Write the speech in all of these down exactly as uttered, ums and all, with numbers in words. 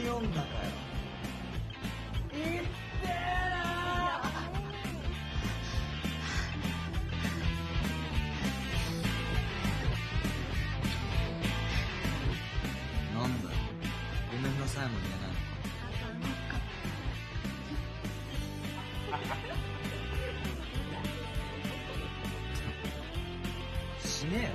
に読んだかよ。いってえななんだよ、ごめんなさいも言えないのか。死ねよ。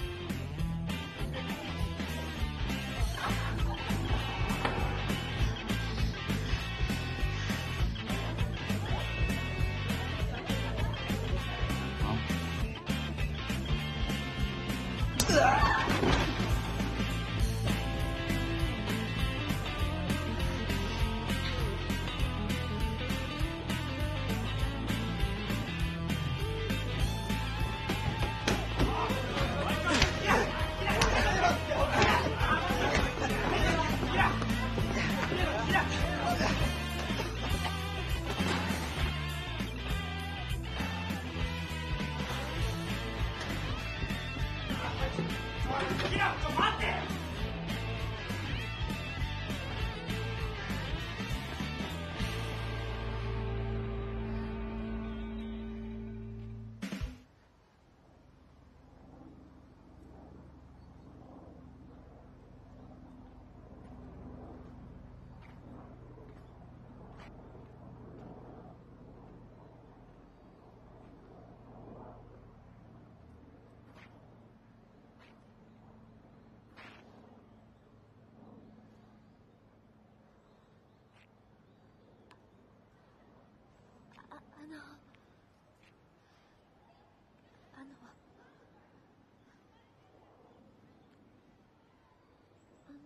あのあのあの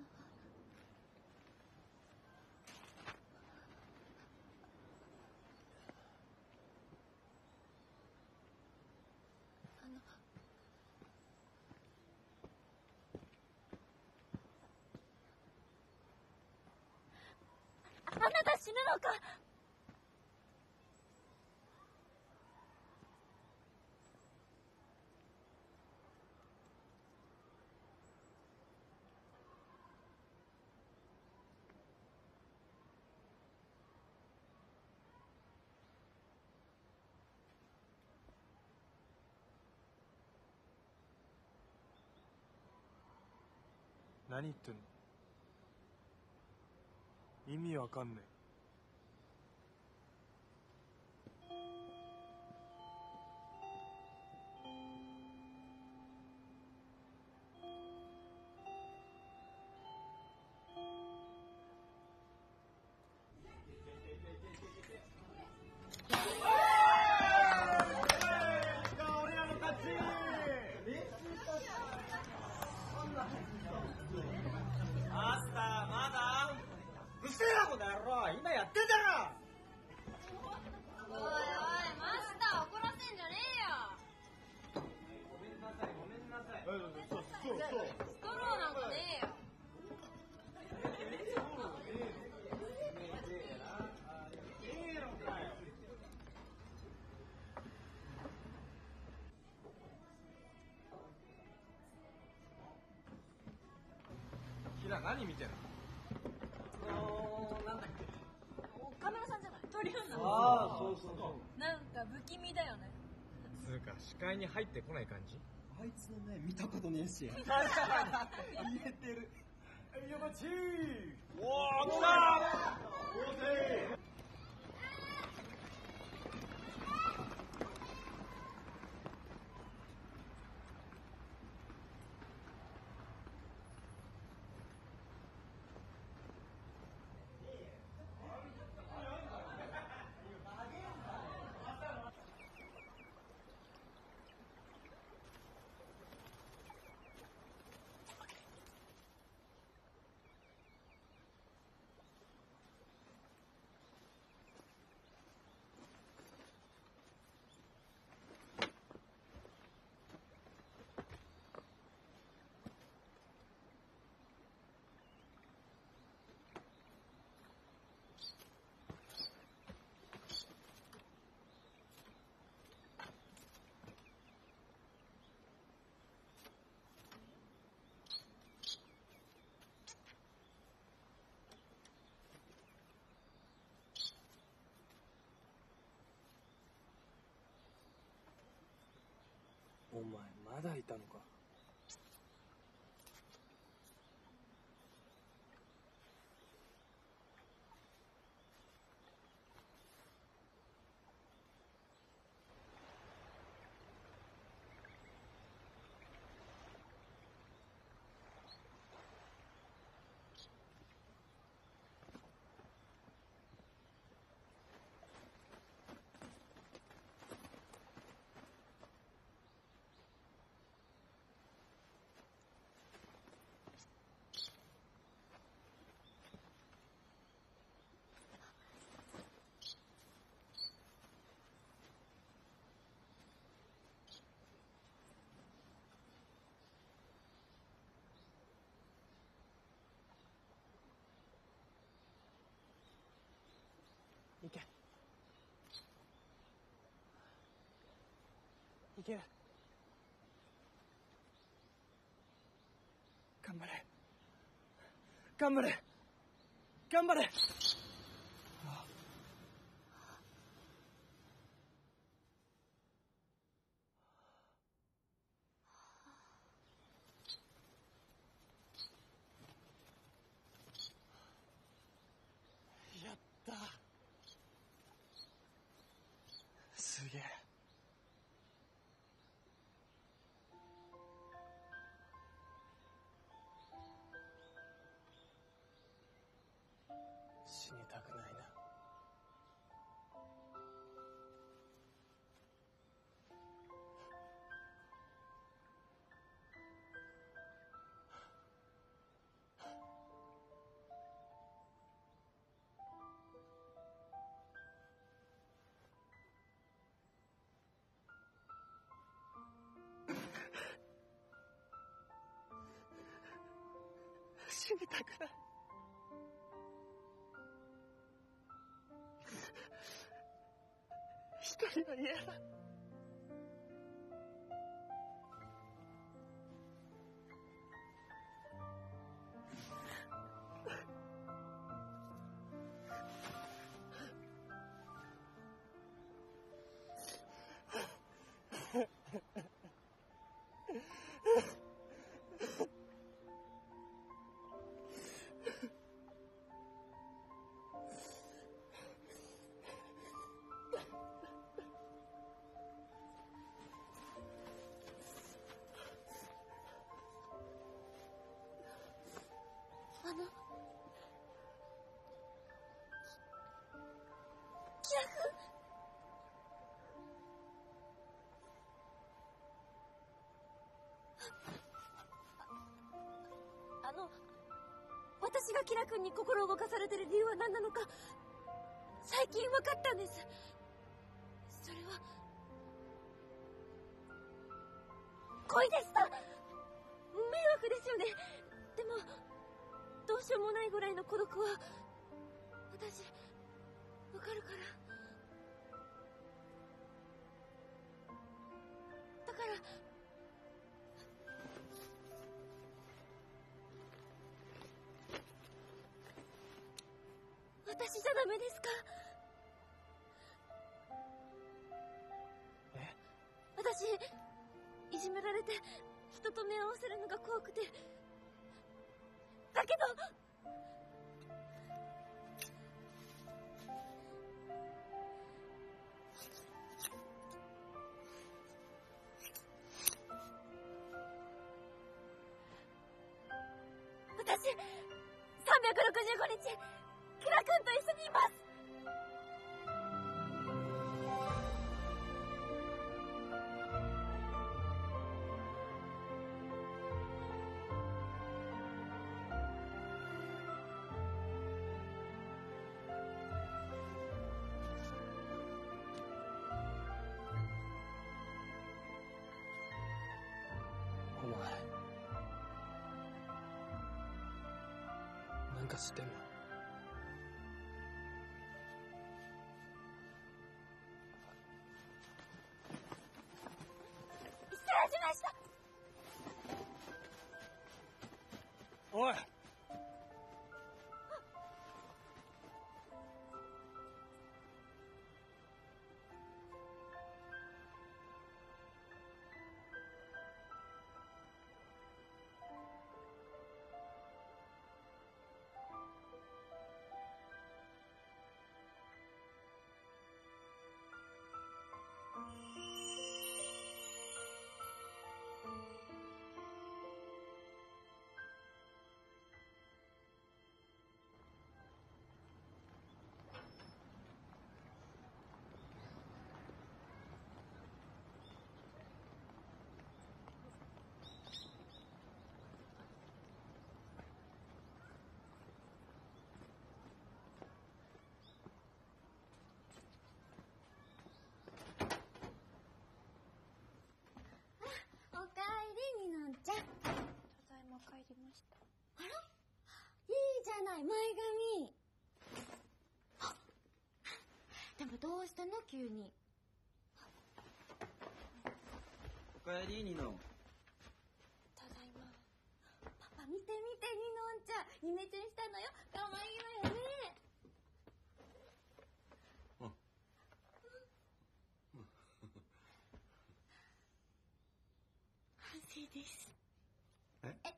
あのあなた死ぬのか。 何言ってんの。意味わかんねえ。 今やってんだろ。 おいおい、マスター怒らせんじゃねえよ。 ごめんなさいごめんなさい。 そうそうそう。 ストローなんかねえよ。 キラ何見てんの。 なんだっけ。 カメラさんじゃない。トリオなの。 ああそうそうそう。 なんか不気味だよね。 つうか視界に入ってこない感じ。 あいつの目見たことねえし。言えてる。 えいやばちー。おー来たー。 お前まだいたのか。いけ。いける。頑張れ。頑張れ。頑張れ。やった。すげえ。死にたくないな。死にたくない。一人は嫌だ。 あの、キラ君。あの、私がキラ君に心を動かされてる理由は何なのか、最近分かったんです。それは、恋でした。迷惑ですよね。でも、どうしようもないぐらいの孤独は、私、わかるから。だから、私じゃダメですか？ え？ 私、いじめられて、人と目を合わせるのが怖くて。だけど、私、さんびゃくろくじゅうごにち、キラ君と一緒にいます。 お前なんか知ってんの？ 失礼しました。 おい！ うしたの急に。 おかえりニノ。 ただいま。パパ見て見て、ニノンちゃん、イメチェンしたのよ。かわいいわよね。 うん。 反省です。 え？ え？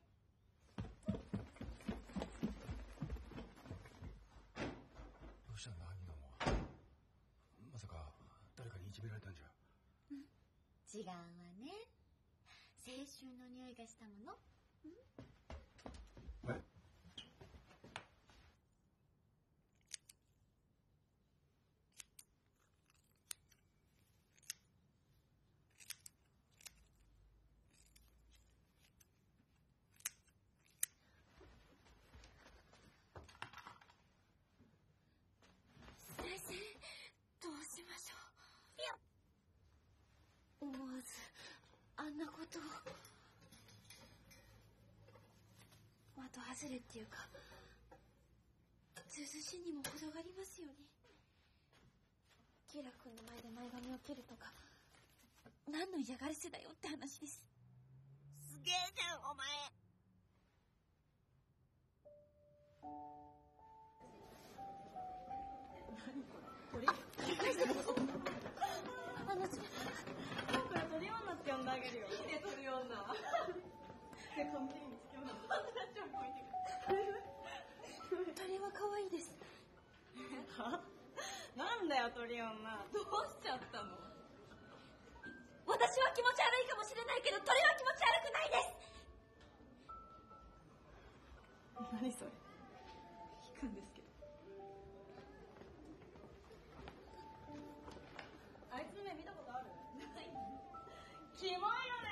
どうしたんだニノンは。まさか誰かにいじめられたんじゃ。 うん、違うわね。青春の匂いがしたもの。うん、 え？ 先生、どうしましょう。いや、思わずあんなことを。的外れっていうか、ずうずうしいにも程がありますよね。キラ君の前で前髪を切るとか、何の嫌がらせだよって話です。すげえじゃんお前。 鳥あの、それこれ鳥女って呼んであげるよ。いいね、鳥女。で、完璧につけます。超ポイント。 鳥は可愛いです。 は？なんだよ、鳥女。どうしちゃったの？ 私は気持ち悪いかもしれないけど、鳥は気持ち悪くないです。 何それ？聞くんですけど。あいつの目見たことある？ない。キモいよね。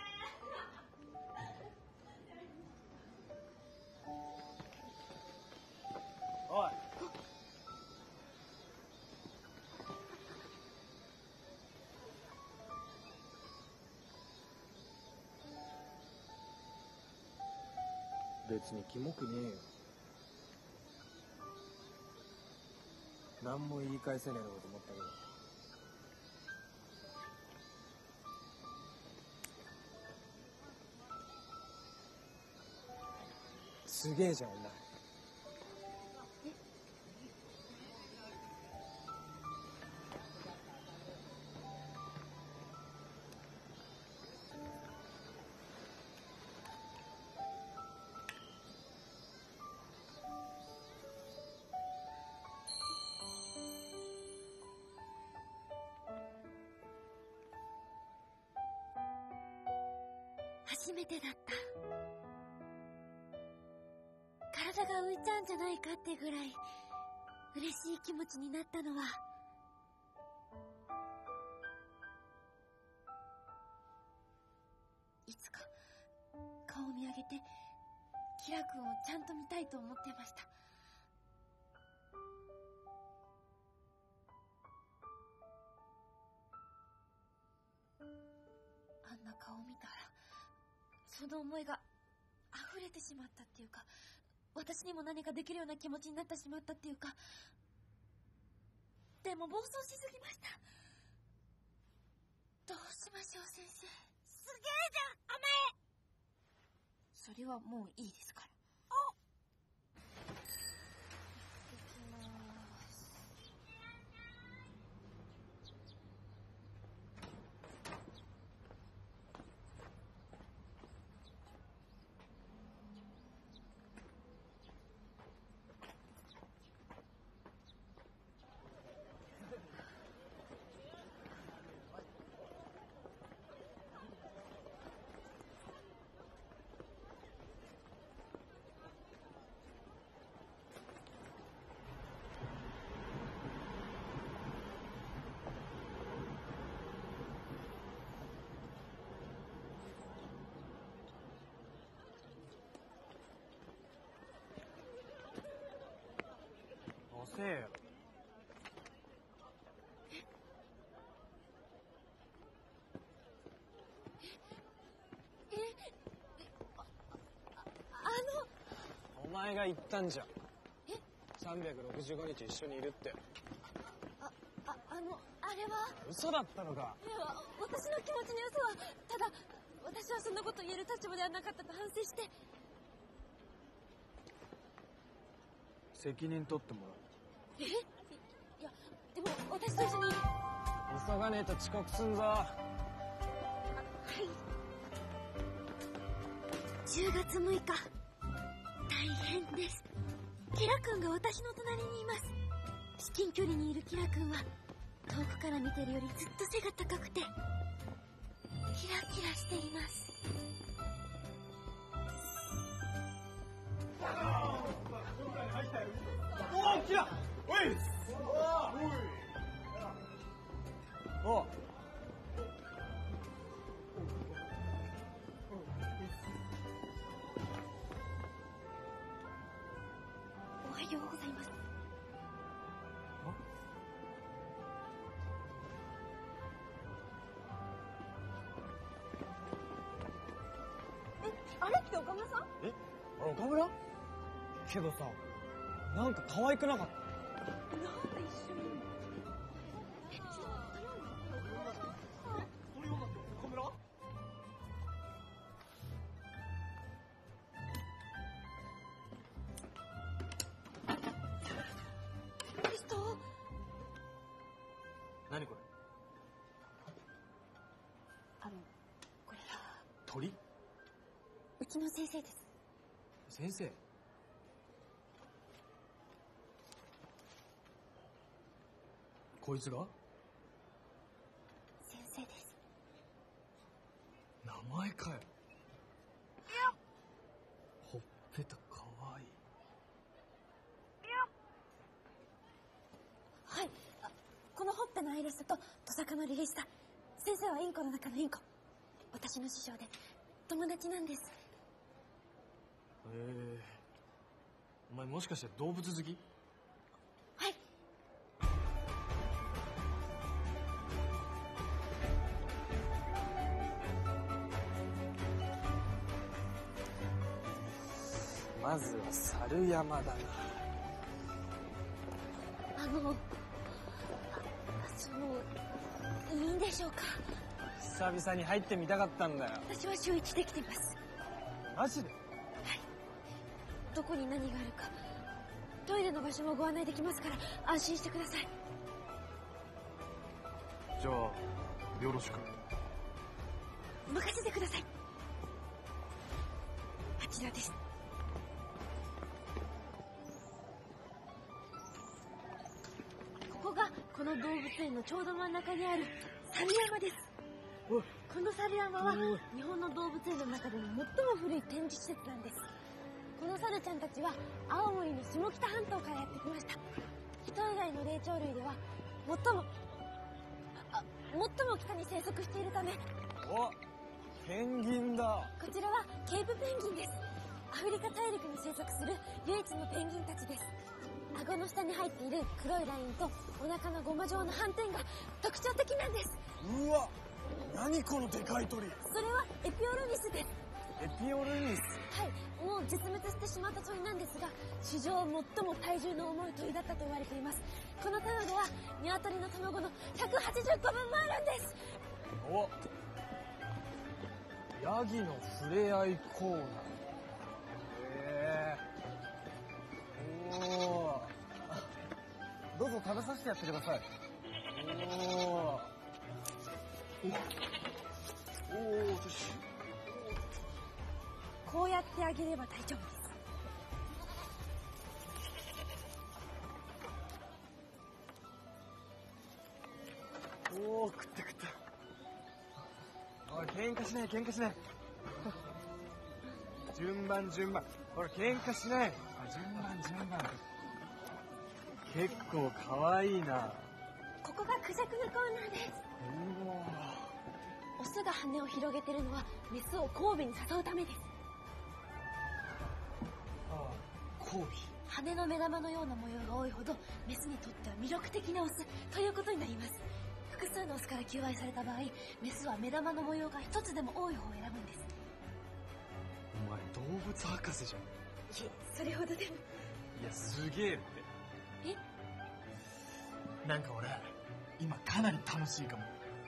おい。 別にキモくねえよ。何も言い返せねえのかと思ったけど。すげえじゃんお前。 初めてだった。体が浮いちゃうんじゃないかってぐらい嬉しい気持ちになったのは、いつか顔を見上げてキラ君をちゃんと見たいと思ってました。あんな顔を見たらその思いが溢れてしまったっていうか、私にも何かできるような気持ちになってしまったっていうか。でも暴走しすぎました。どうしましょう先生。すげえじゃんお前。それはもういいですから。おっ、行ってきます。 遅えよ。 え、え、あ、あの。 お前が言ったんじゃん。 え？ さんびゃくろくじゅうごにち一緒にいるって。 あ、あ、あの、ああれは嘘だったのか。 いや、私の気持ちの良さはただ私はそんなこと言える立場ではなかったと反省して。 責任取ってもらう。 え、いやでも私と一緒に。 急がねえと遅刻すんぞ。 はい。じゅうがつむいか、大変です。キラ君が私の隣にいます。至近距離にいるキラ君は遠くから見てるよりずっと背が高くてキラキラしています。 おお、キラ、おい、おお、 おはようございます。 え、あれって岡村さん？ え、あれ岡村？けどさ、なんか可愛くなかった？ なんで一緒にいるの？え、ちょっとそれを待って、岡村？ リスト。 何これ？ あの、これは鳥？ うちの先生です。 先生？こいつが？ 先生です。 名前かよ。ほっぺたかわいい。 はい、あ、このほっぺのアイラストとトサカのリリースだ。先生はインコの中のインコ。私の師匠で友達なんです。 へえ。お前もしかして動物好き？ はい。 まずは猿山だな。 あの、あ、その、いいんでしょうか？ 久々に入ってみたかったんだよ。 私は週一できています。 マジで？ はい。どこに何があるか、トイレの場所もご案内できますから安心してください。 じゃあよろしく。 任せてください。あちらです。ここがこの動物園のちょうど真ん中にある猿山です。この猿山は日本の動物園の中でも最も古い展示施設なんです。この猿ちゃんたちは青森の下北半島からやってきました。人以外の霊長類では最もあ最も北に生息しているため。 お、ペンギンだ。 こちらはケープペンギンです。アフリカ大陸に生息する唯一のペンギンたちです。顎の下に入っている黒いラインとお腹のゴマ状の斑点が特徴的なんです。 うわ、何このでかい鳥。 それはエピオルニスです。 エピオルニス。 はい、もう絶滅してしまった鳥なんですが、史上最も体重の重い鳥だったと言われています。この卵は鶏の卵のひゃくはちじゅっこぶんもあるんです。 お、ヤギの触れ合いコーナー。へえ。おお。どうぞ食べさせてやってください。おお。おお、よし。 こうやってあげれば大丈夫です。 おお、食った食った。おい、喧嘩しない喧嘩しない。順番順番。ほら、喧嘩しない。あ、順番順番。結構可愛いな。 ここがクジャクのコーナーです。 うわ。 オスが羽を広げてるのはメスを交尾に誘うためです。 ああ、交尾。 羽の目玉のような模様が多いほどメスにとっては魅力的なオスということになります。複数のオスから求愛された場合、メスは目玉の模様が一つでも多い方を選ぶんです。 お前動物博士じゃん。 いえ、それほどでも。 いや、すげえって。 え？ なんか俺今かなり楽しいかも。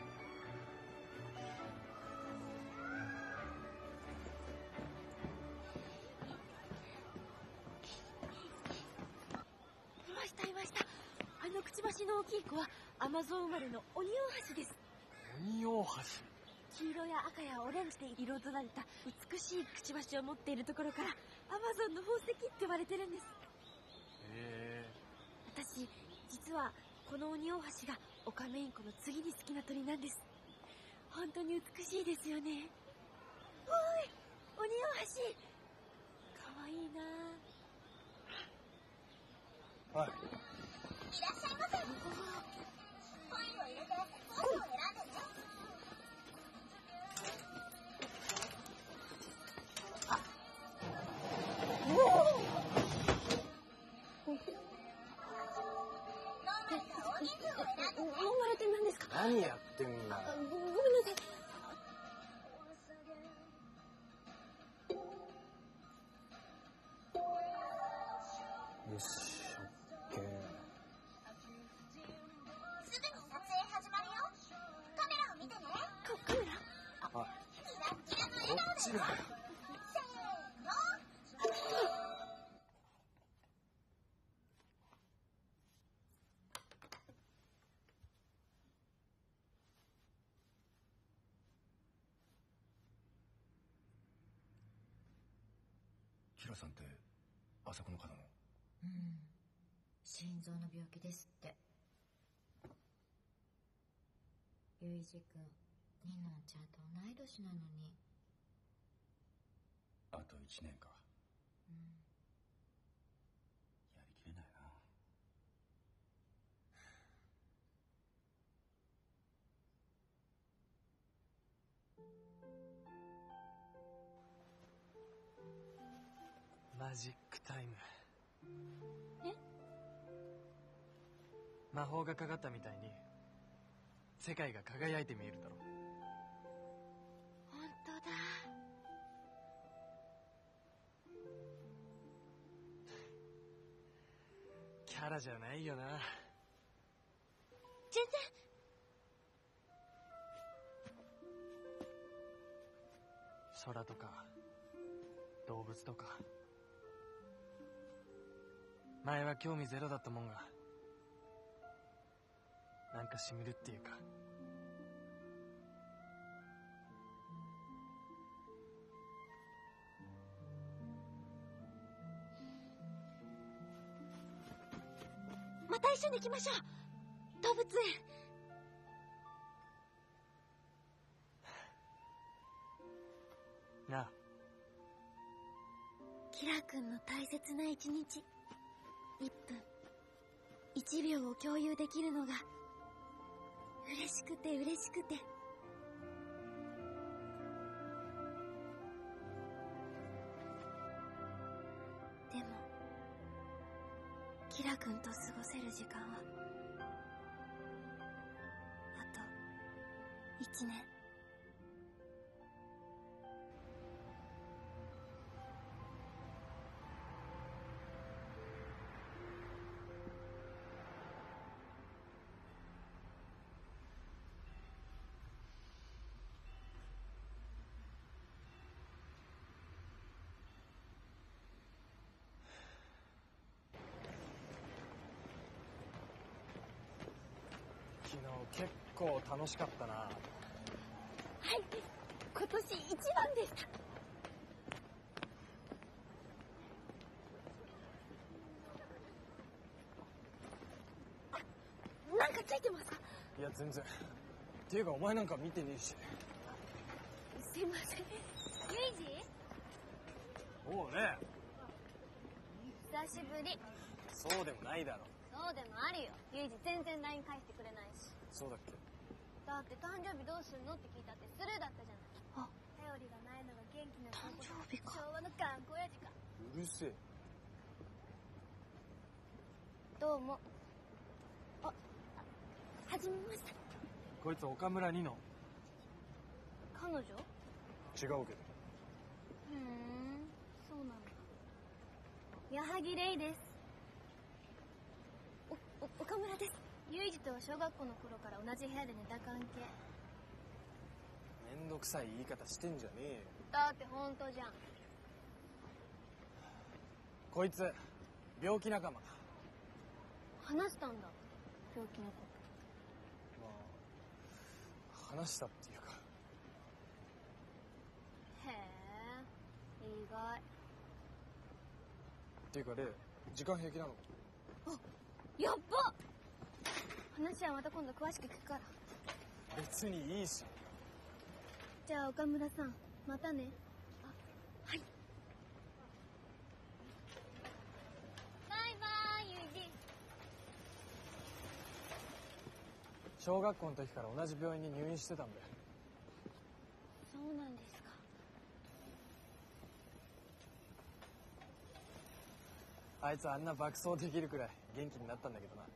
いましたいました。あのくちばしの大きい子はアマゾン生まれのオニオンハシです。 オニオンハシ。 黄色や赤やオレンジで彩られた美しいくちばしを持っているところからアマゾンの宝石って言われてるんです。 へえ。 私実はこのオニオンハシがオカメインコの次に好きな鳥なんです。本当に美しいですよね。おいオニオンハシ、かわいいな。 はい。 いらっしゃいませ。コインを入れてポーズを選んでね。 ノーマルって何ですか？ 何やってんだよ。 ごごめんなさい。 よし、オッケー。 すぐに撮影始まるよ。カメラを見てね。 カカメラ？ あ、 キラッキラの笑こ顔で。 っちだよ。 せーの。 キラさんってあそこの方の？ うん、心臓の病気ですって。ゆいじくん、ニノンちゃんと同い年なのに。 あといちねんか。 うんやりきれないな。 マジックタイム。 え？ 魔法がかかったみたいに世界が輝いて見えるだろ。 本当だ。 キャラじゃないよな。 全然。 空とか動物とか前は興味ゼロだったもんがなんかしみるっていうか。 また一緒に行きましょう、動物園。 なあ、 キラ君の大切な一日、いっぷんいちびょうを共有できるのが嬉しくて嬉しくて。でもキラ君と過ごせる時間はあといちねん。 昨日結構楽しかったな。 はい、今年一番でした。あ、なんかついてますか？ いや全然。っていうかお前なんか見てねえし。 すいません。ユイジ？ おうね。 久しぶり。 そうでもないだろ。 そうでもあるよ。ユイジ全然 ライン 返してくれないし。 そうだっけ。 だって誕生日どうするのって聞いたってスルーだったじゃない。 あ、 頼りがないのが元気な誕生日か。 昭和の頑固親父か。 うるせえ。 どうも。 あ、はじめまして。 こいつ岡村二の。 彼女？ 違うけど。 ふーん、そうなんだ。矢作レイです。 お、お、岡村です。 ユイジとは小学校の頃から同じ部屋で寝た関係。 めんどくさい言い方してんじゃねえよ。 だって本当じゃん。 こいつ病気仲間。 話したんだ、病気のこまあ話したっていうか。 と。へえ、意外。 っていうかレイ、時間平気なの？ やっば。話はまた今度詳しく聞くから。 別にいいし。 じゃあ岡村さん、またね。あ、はい。バイバイ、ユイジ。 小学校の時から同じ病院に入院してたんだよ。 そうなんですか。 あいつあんな爆走できるくらい元気になったんだけどな。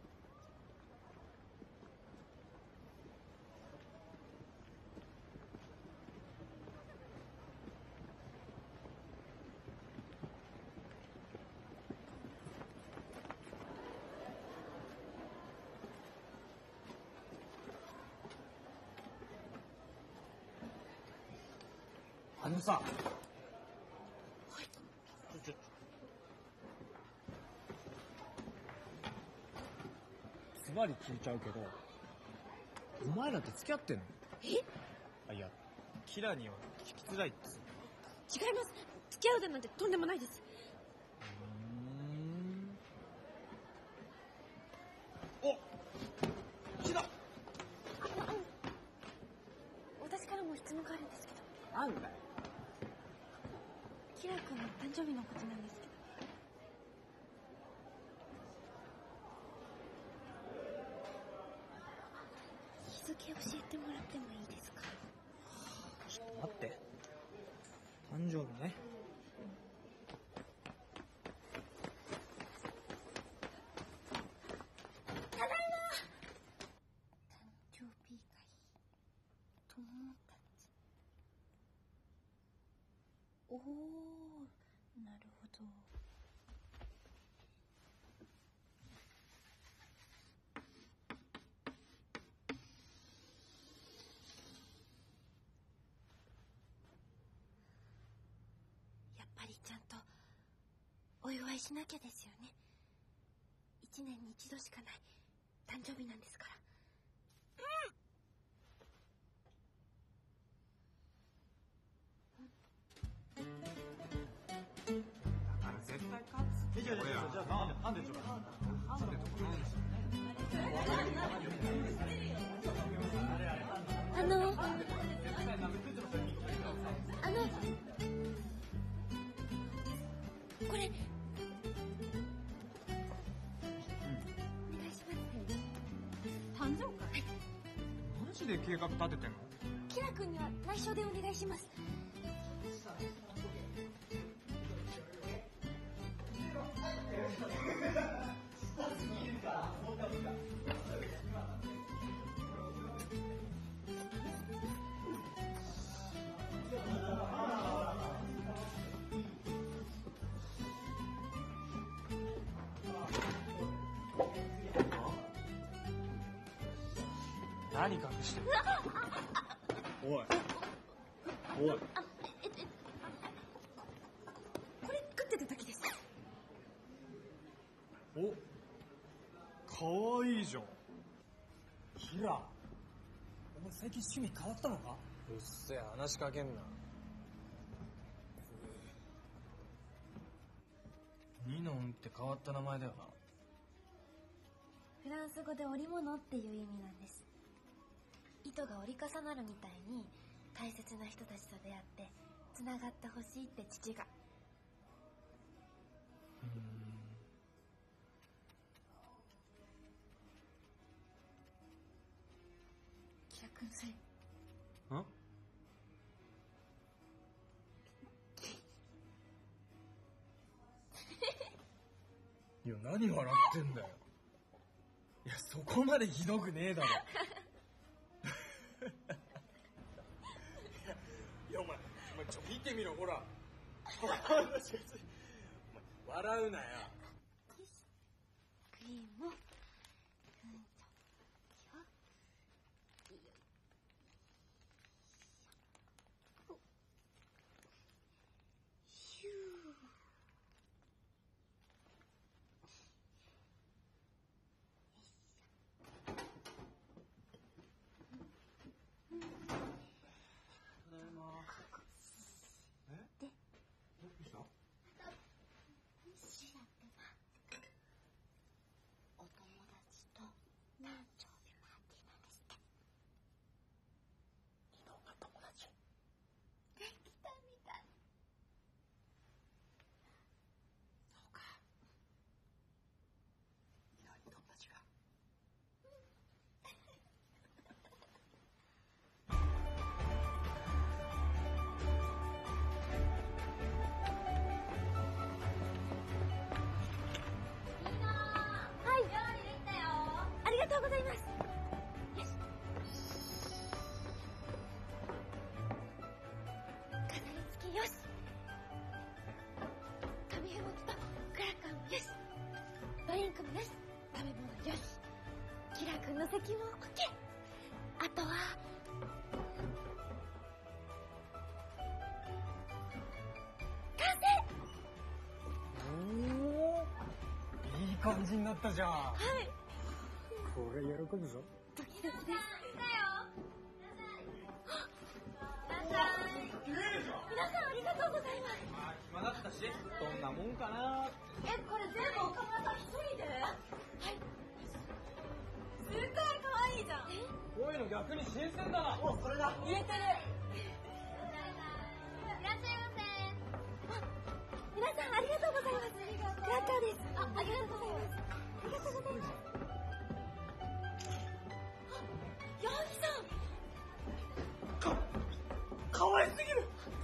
あのさ、ズバリ聞いちゃうけど、お前らって付き合ってんの？ え？ あ、いや、キラには聞きづらいっつ。 違います。付き合うだなんてとんでもないです。 うーん。お、キラ。 私からも質問があるんですけど。 なんだよ。 キラ君の誕生日のことなんですけど。日付教えてもらってもいいですか？ ちょっと待って。誕生日ね。 ただいま。誕生日会友達。おお、なるほど。やっぱりちゃんとお祝いしなきゃですよね。一年に一度しかない誕生日なんですから。 絶対勝つ。え、じゃあ、じゃあ、じゃあ、なんで、なんでちょっと。なんでとか、なんでしょう。 あのあのこれお願いします。誕生会？ マジで計画立ててんの？ キラ君には内緒でお願いします。 何隠してる？ おい。おい。 あ、え、え、これ食ってただけです。 お、かわいいじゃん。 キラ、お前最近趣味変わったのか？うっせえ、話しかけんな。ニノンって変わった名前だよな。 フランス語で織物っていう意味なんです。糸が折り重なるみたいに大切な人たちと出会ってつながってほしいって父が。 うーん。 キラ君それん？いや、何笑ってんだよ。いや、そこまでひどくねえだろ。いや、お前、お前ちょ、見てみろ、ほら。お前、笑うなよ。 クリームを、うんよし。紙吹雪とクラッカーもよし。ドリンクもよし。食べ物よし。キラ君の席も OK。あとは完成。 おお、いい感じになったじゃん。 はい。 これ喜ぶぞ。 ドキドキです。皆さんありがとうございます。 まあ暇だったし、どんなもんかな。 え、これ全部岡村さん一人で？はい。 すっごい可愛いじゃん。 こういうの逆に新鮮だな。お、それだ。 言えてる。 いらっしゃいませ。あ、皆さんありがとうございます。ありがとう。クラッカーです。あ、ありがとうございます。ありがとうございます。あ、ヤギさん。 かわいすぎる。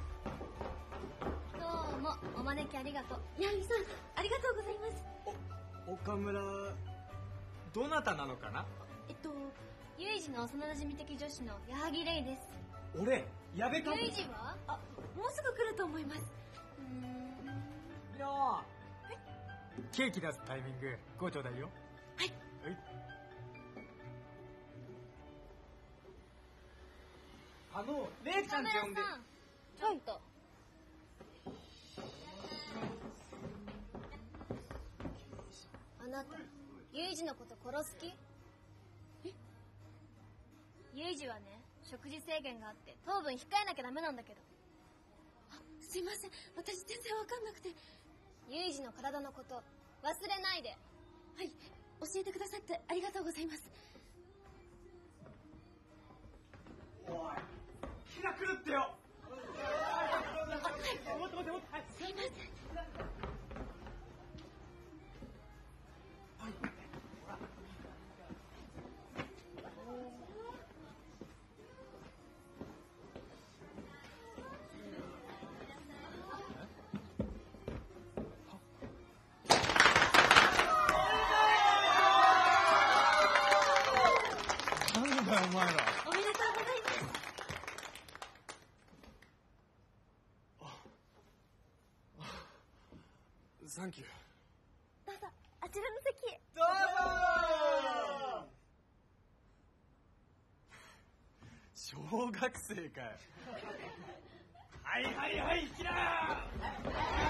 どうも、お招きありがとう。ヤギさん、ありがとうございます。 岡村、どなたなのかな。 えっと、ユイジの幼馴染的女子の矢作レイです。 俺、矢部か。 ユイジは？あ、もうすぐ来ると思います。うーん。 いやー、ケーキ出すタイミング、ごちょうだいよ。 はい。 はい。あの、レイちゃんって呼んで。 ちょっと。あなた、ユイジのこと殺す気？え？ユイジはね、食事制限があって糖分控えなきゃダメなんだけど。あ、すいません。私全然わかんなくて。ユイジの体のこと忘れないで。はい、教えてくださってありがとうございます。 おい、気が狂ってよ。もっともっともっと。はい。 すいません。 なんだよお前ら。 おめでとうございます。 サンキュー。 どうぞ、あちらの席へ。 どうぞ。小学生かよ。はいはいはい、キラー。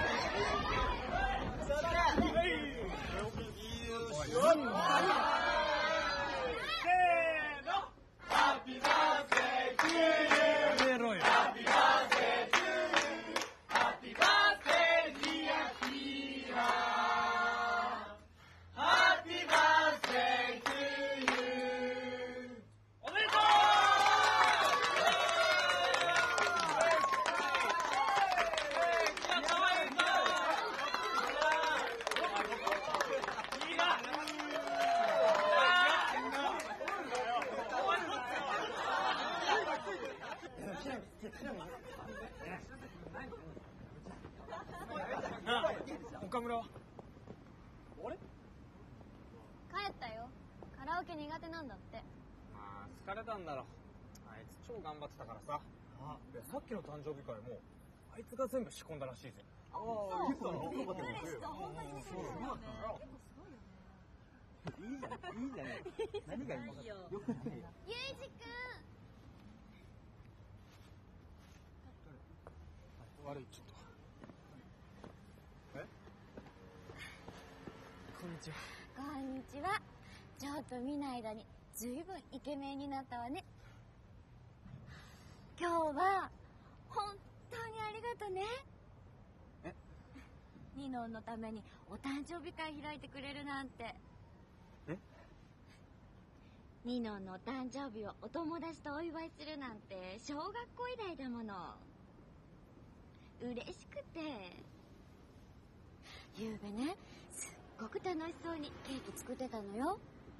それ。はい。よし。せーの。ハッピーバースデートゥーユー。やめろよ。ハッピーバースデートゥーユー。ハッピーバースデーディアキラー。ハッピーバースデートゥーユー。おめでとう。岡村は？あれ？ 帰ったよ。カラオケ苦手なんだって。 まあ疲れたんだろ。あいつ超頑張ってたからさ。あ、でさっきの誕生日会もあいつが全部仕込んだらしいぜ。ああ、いいかな。 びっくりした。本当にそうだよね。 いいじゃん、いいじゃない。何がいいよ。よくないよ。 ユイジくん。 悪い、ちょっと。え？こんにちは。 こんにちは。ちょっと見ない間にずいぶんイケメンになったわね。今日は本当にありがとね。 え？ ニノンのためにお誕生日会開いてくれるなんて。 え？ ニノンのお誕生日をお友達とお祝いするなんて小学校以来だもの。嬉しくて。ゆうべね、すっごく楽しそうにケーキ作ってたのよ。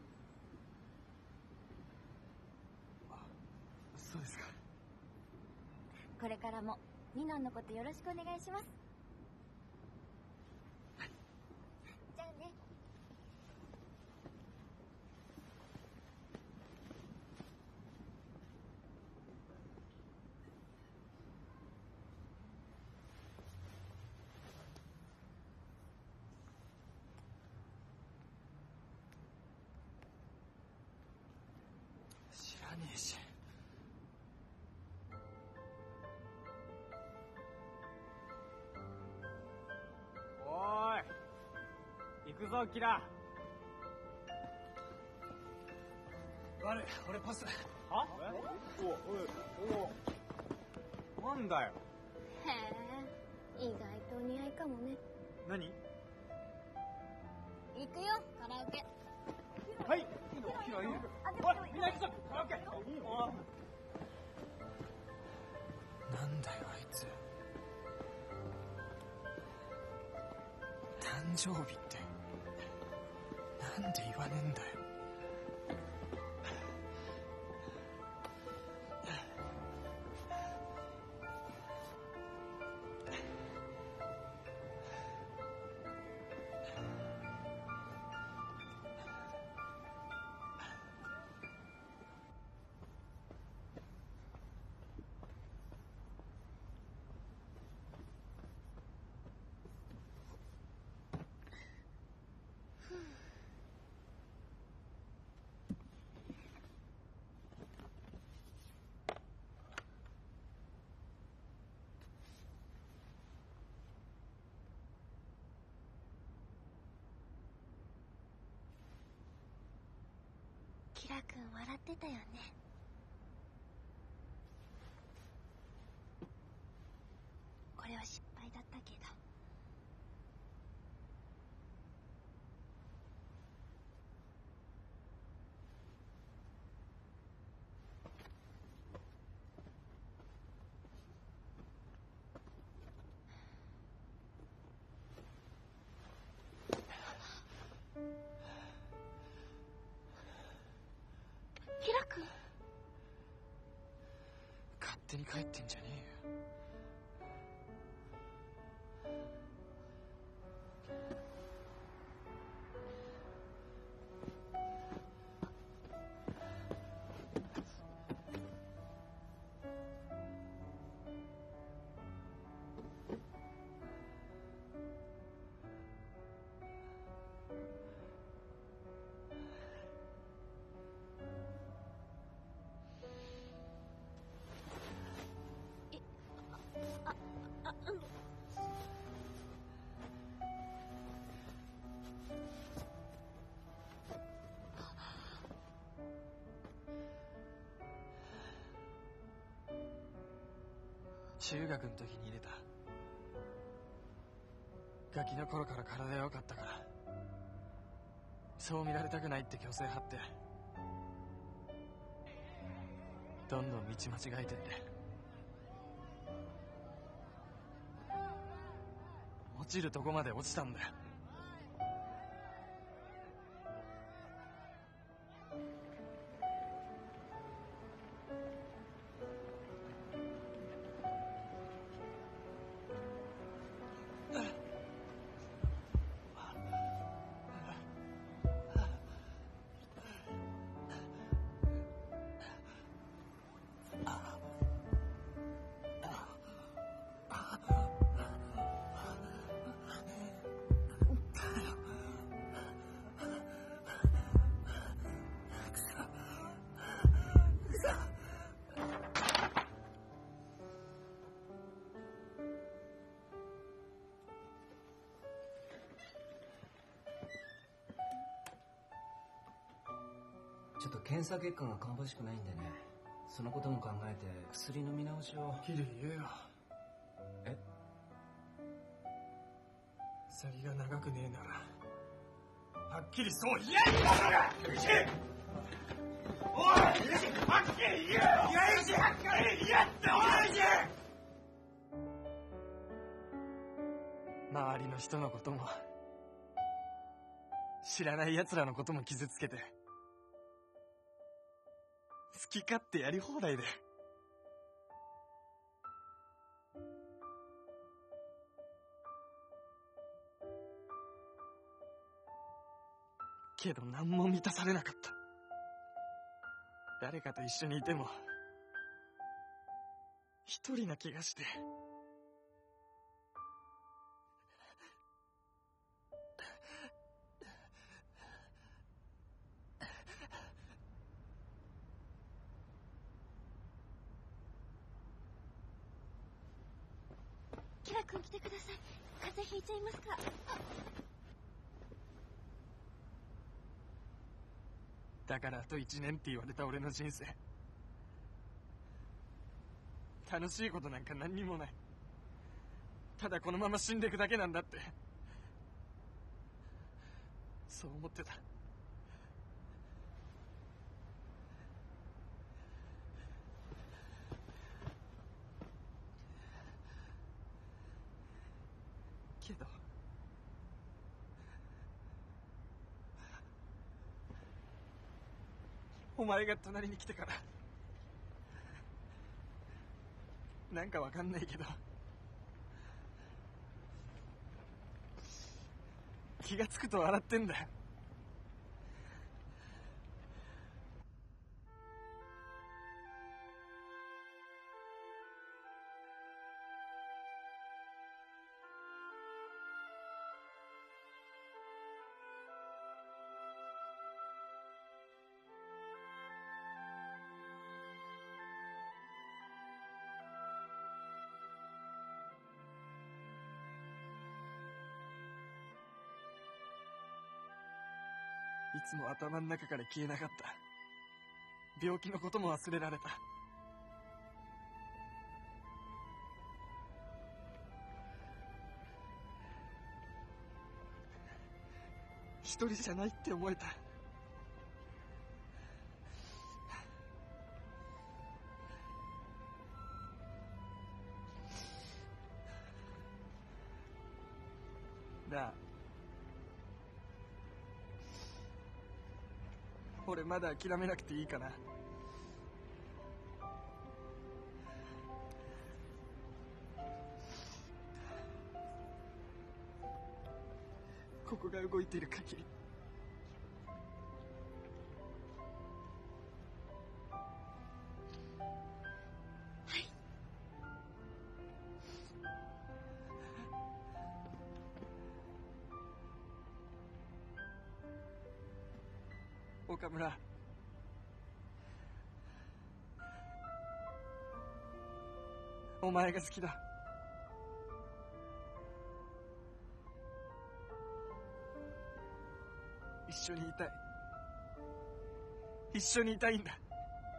そうですか。 これからもニノンのことよろしくお願いします。じゃあね。 ねえし。 おーい、行くぞキラ。 悪い、俺パス。 は？おおおなんだよ。 へえ、意外とお似合いかもね。 何？ 行くよ、カラオケ。 はい。いいの？キラいいの？おい、みんな行くぞカラオケ。いいの？ なんだよあいつ。誕生日ってなんで言わねえんだよ。 キラ君笑ってたよね。これは失敗だったけど。キラ君、 勝手に帰ってんじゃねえよ。中学の時に入れた。ガキの頃から体良かったから、そう見られたくないって虚勢張ってどんどん道間違えてって、落ちるとこまで落ちたんだよ。 ちょっと検査結果が芳しくないんでね、そのことも考えて薬の見直しを。 きれい言えよ。 え？ 先が長くねえならはっきりそう言え！おい！はっきり言えよ！はっきり言えっておい！周りの人のことも知らない奴らのことも傷つけて好き勝手やり放題で。けど何も満たされなかった。誰かと一緒にいても一人な気がして。 君来てください。風邪ひいちゃいますか？ だからあといちねんって言われた俺の人生、楽しいことなんか何にもない。ただこのまま死んでいくだけなんだって、そう思ってた。けどお前が隣に来てからなんかわかんないけど気がつくと笑ってんだよ。いつも頭の中から消えなかった病気のことも忘れられた。一人じゃないって思えた。なあ、俺まだ諦めなくていいかな。ここが動いている限り。岡村、お前が好きだ。一緒にいたい。一緒にいたいんだ。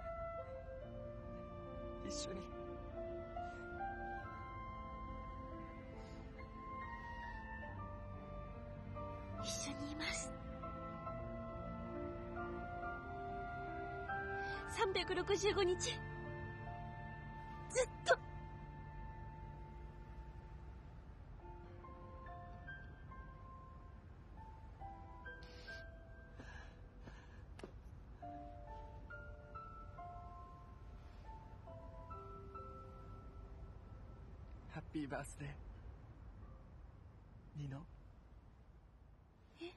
一緒に。 一緒にいます。さんびゃくろくじゅうごにちずっと。 ハッピーバースデーニノ。 え？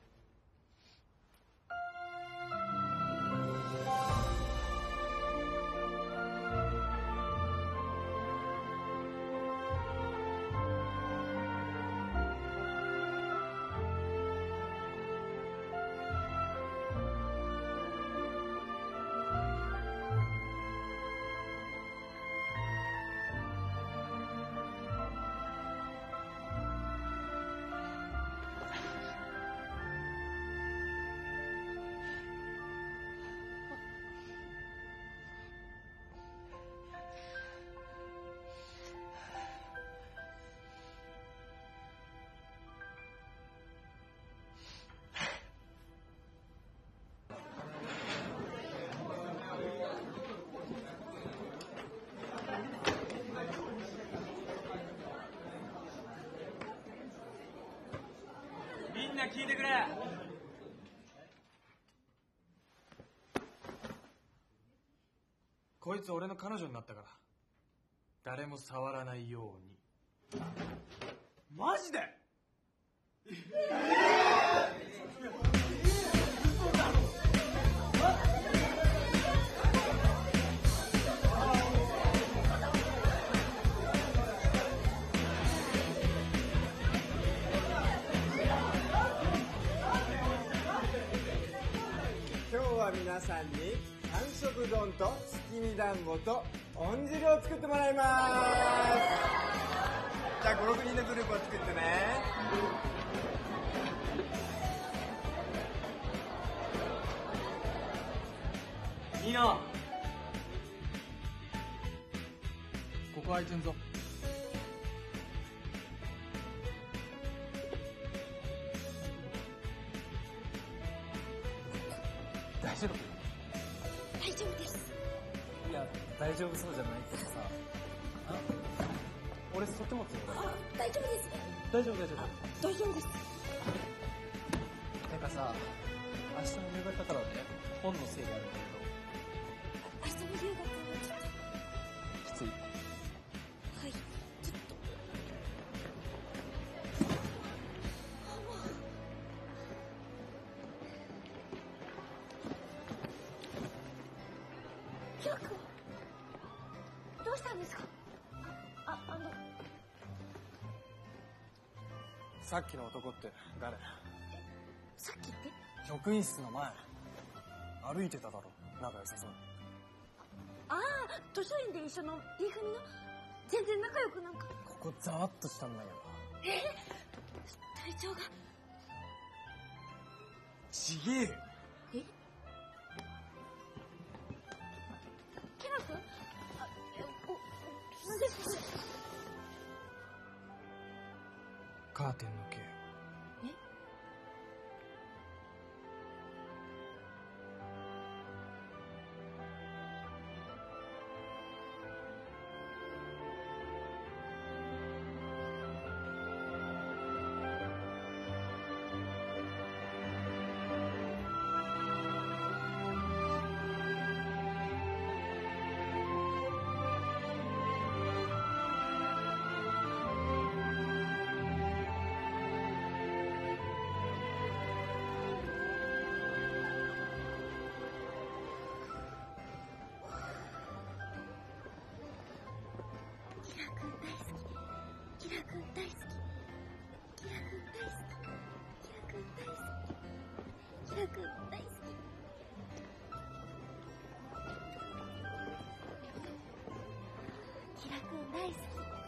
みんな聞いてくれ。 こいつ俺の彼女になったから誰も触らないように。 マジで？ 今日は皆さんに三色丼と月見団子と豚汁を作ってもらいます。じゃあごろくにんの分作ってね。 いいな。 ここ空いてんぞ。 大丈夫？ 大丈夫です。 いや、大丈夫そうじゃないけどさ。あ、俺そっち持つよ。 あ、大丈夫です。 大丈夫大丈夫。 大丈夫です。 なんかさ、明日の夕方からね、本のせいがあるんだ明日の夕方はちょっと。 けど、きつい。 はい、ちょっと。キラ君、どうしたんですか？あ、あ、あの。 さっきの男って誰？ さっきって？ 職員室の前。歩いてただろ、仲良さそうに。 ああ、図書園で一緒の B 組の全然仲良くなんか。 ここざわっとしたんだけど。 え体調が。 ちげえよ。 えキラ君？あ、え、お、なんでこれ。 カーテンの毛。 えキラ君大好き。キラ君大好き。キラ君大好き。キラ君大好き。キラ君大好き。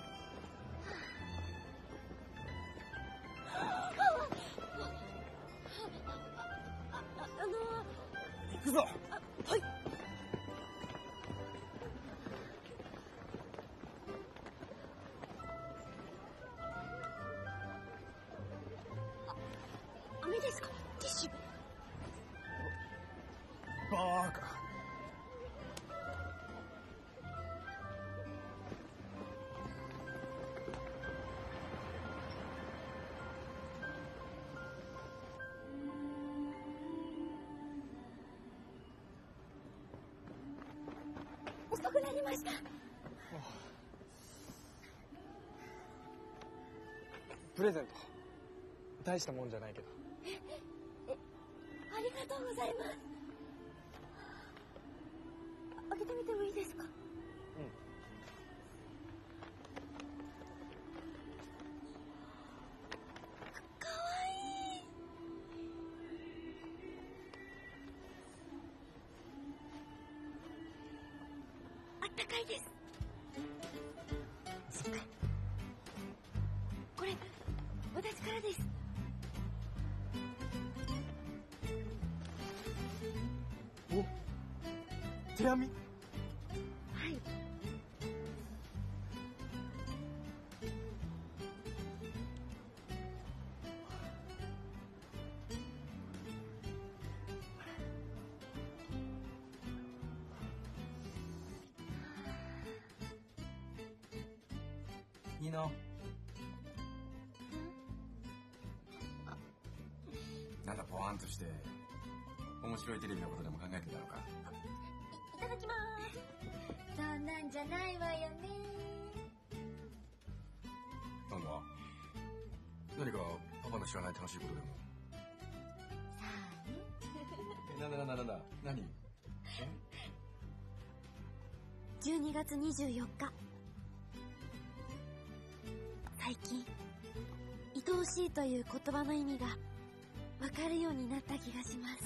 あの行くぞ。 はい。雨ですか？ティッシュ。 バーカ。 遅くなりました。 プレゼント。大したもんじゃないけど。 え、え、ありがとうございます。開けてみてもいいですか？ うん。 かわいい。あったかいです。 そっか。 これ、私からです。 お、手紙？ はい。 いいな。 なんだポワンとして面白いテレビのことでも考えてたのか。 いただきまーす。 そんなんじゃないわよね。 なんだ何かパパの知らない楽しいことでも。 さあね。 え、なんだなんだなんだ何？え？ じゅうにがつにじゅうよっか。最近、愛おしいという言葉の意味がわかるようになった気がします。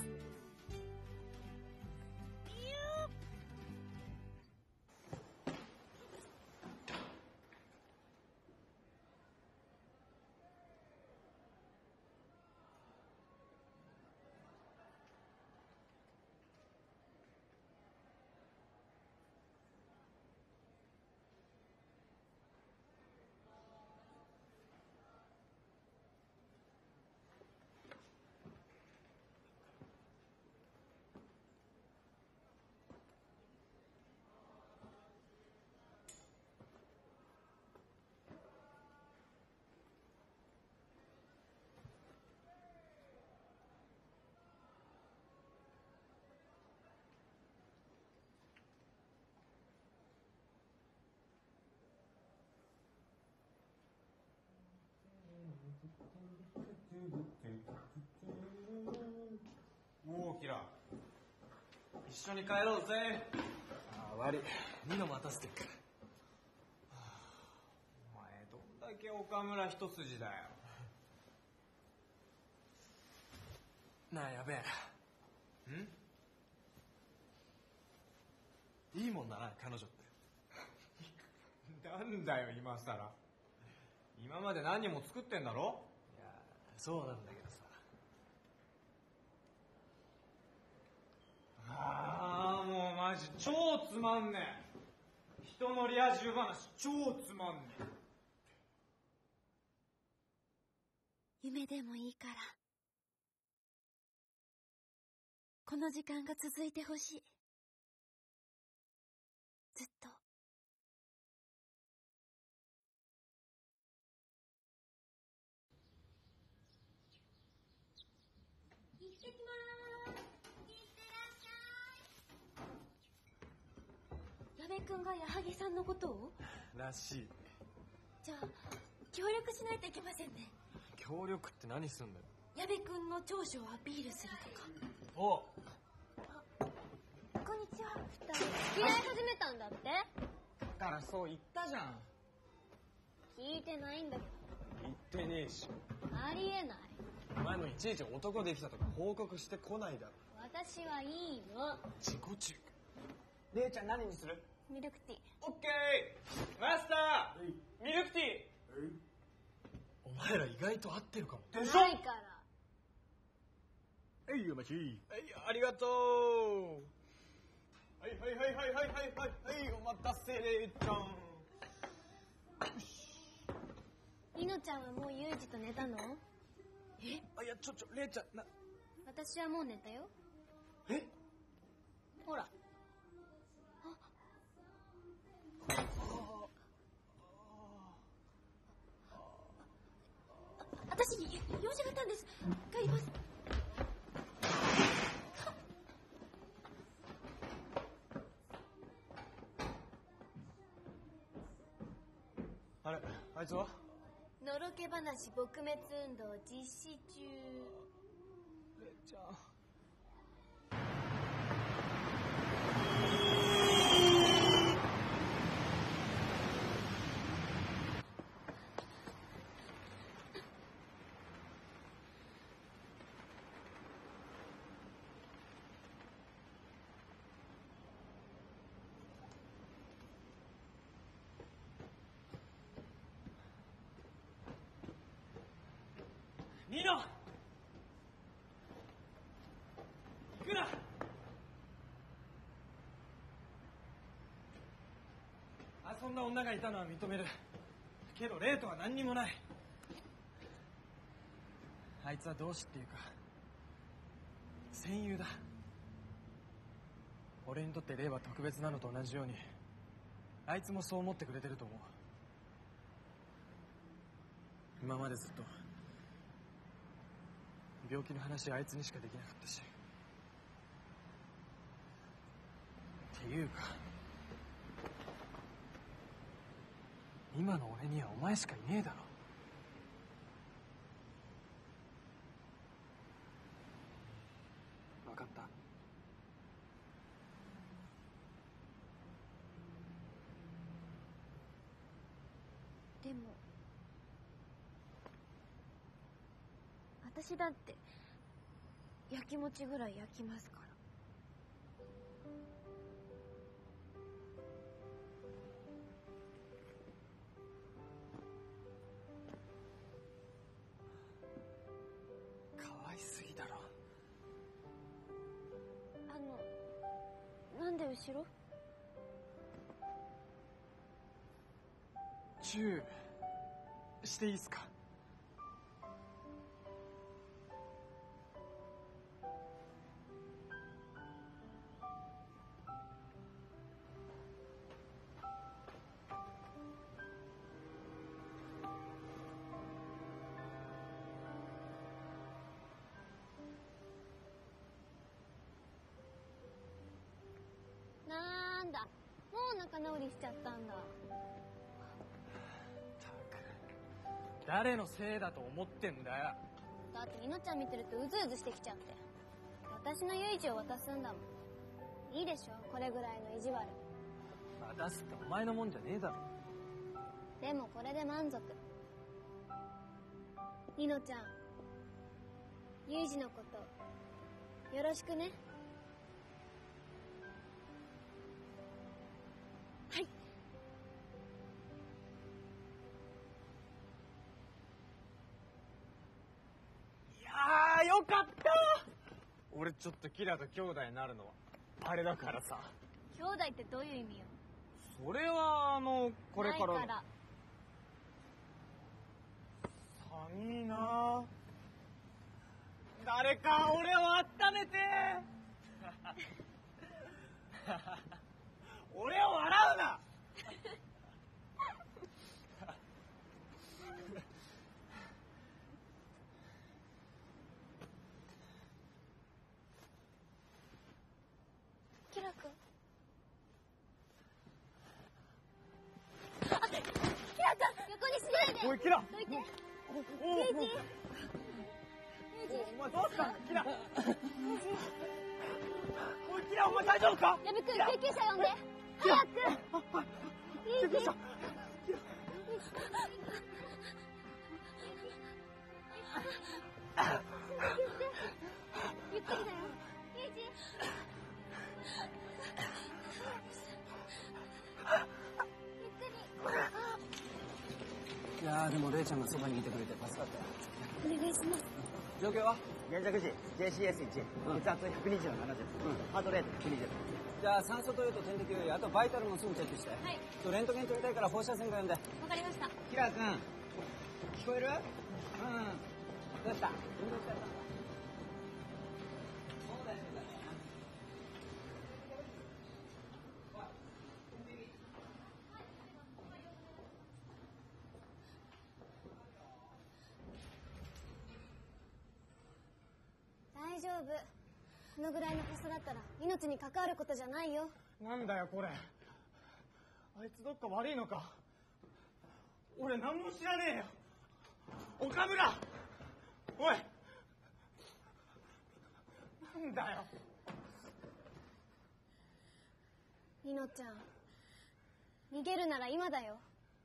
一緒に帰ろうぜ。 ああ、悪い。ニノ待たせてっから。 お前どんだけ岡村一筋だよ。 なあ、やべえ。 んいいもんだな、彼女って。 なんだよ今さら。今まで何人も作ってんだろ。 いや、そうなんだけどさ。 ああ、もうマジ超つまんねえ。人のリア充話超つまんねえ。 夢でもいいからこの時間が続いてほしい。ずっと。 行ってきまーす。いってらっしゃい。 矢部くんが矢作さんのことを？ らしい。 じゃあ協力しないといけませんね。 協力って何すんだよ。 矢部くんの長所をアピールするとか。 おこんにちは。 二人付き合い始めたんだって。 だからそう言ったじゃん。 聞いてないんだけど。 言ってねえし。 ありえない。 お前もいちいち男できたとか報告してこないだろ。 私はいいの。 自己中。 姉ちゃん何にする？ ミルクティー。 オッケー。マスター、ミルクティー。 お前ら意外と合ってるかも。 でしょ？ ないから。 はい、お待ち。 はい、ありがとう。はいはいはいはいはいはいはいはい、お待たせれーちゃん。 りのちゃんはもうユージと寝たの？ え？あ、いや、ちょちょ、れいちゃん、な、 私はもう寝たよ。 え？ ほら。 私に用事があったんです。帰ります。 あれ、あいつは？ のろけ話撲滅運動実施中。 れいちゃん。ニノ！行くな！遊んだ女がいたのは認める。けど、レイとは何にもない。あいつは同志っていうか、戦友だ。俺にとってレイは特別なのと同じように、あいつもそう思ってくれてると思う。今までずっと、病気の話あいつにしかできなかったし。っていうか、今の俺にはお前しかいねえだろ。分かった？ でも私だって焼きもちぐらい焼きますから。 かわいすぎだろ。 あのなんで後ろ？ チューしていいっすか？ なんだ、もう仲直りしちゃったんだ。 誰のせいだと思ってんだよ。 だってりのちゃん見てるとうずうずしてきちゃって。私の唯一を渡すんだもん。 いいでしょ、これぐらいの意地悪。 出すってお前のもんじゃねえだろ。 でもこれで満足。ニノちゃん、ユイジのことよろしくね。はい。 いやーよかった。俺ちょっとキラと兄弟になるのはあれだからさ。 兄弟ってどういう意味よ。 それはあのこれからの。 ないから。 寒いな。誰か俺を温めて俺を笑うなキラ君。あ、キラ君横にしないで。 おいキラ。 どいて。ユイジ。ユイジ。 お前どうしたキラ。おいキラ、お前大丈夫か。 矢部君、救急車呼んで。早く。ユイジ。ゆっくりだよ。ユイジ。 いやーでもレイちゃんがそばにいてくれて助かったよ。 お願いします。 状況は現着時 ジェイシーエスいち、血圧ひゃくにじゅうのななじゅう、ハートレートひゃくにじゅう。 じゃあ酸素投与と点滴用意、あとバイタルもすぐチェックして。 はい。 とレントゲン取りたいから放射線科呼んで。 わかりました。 キラー君聞こえる？うんどうした？運動疲れたんだ。そうだよそうだよ。 大丈夫。このぐらいの発作だったら命に関わることじゃないよ。 なんだよこれ。あいつどっか悪いのか。俺何も知らねえよ。岡村おいなんだよ。 ニノちゃん、逃げるなら今だよ。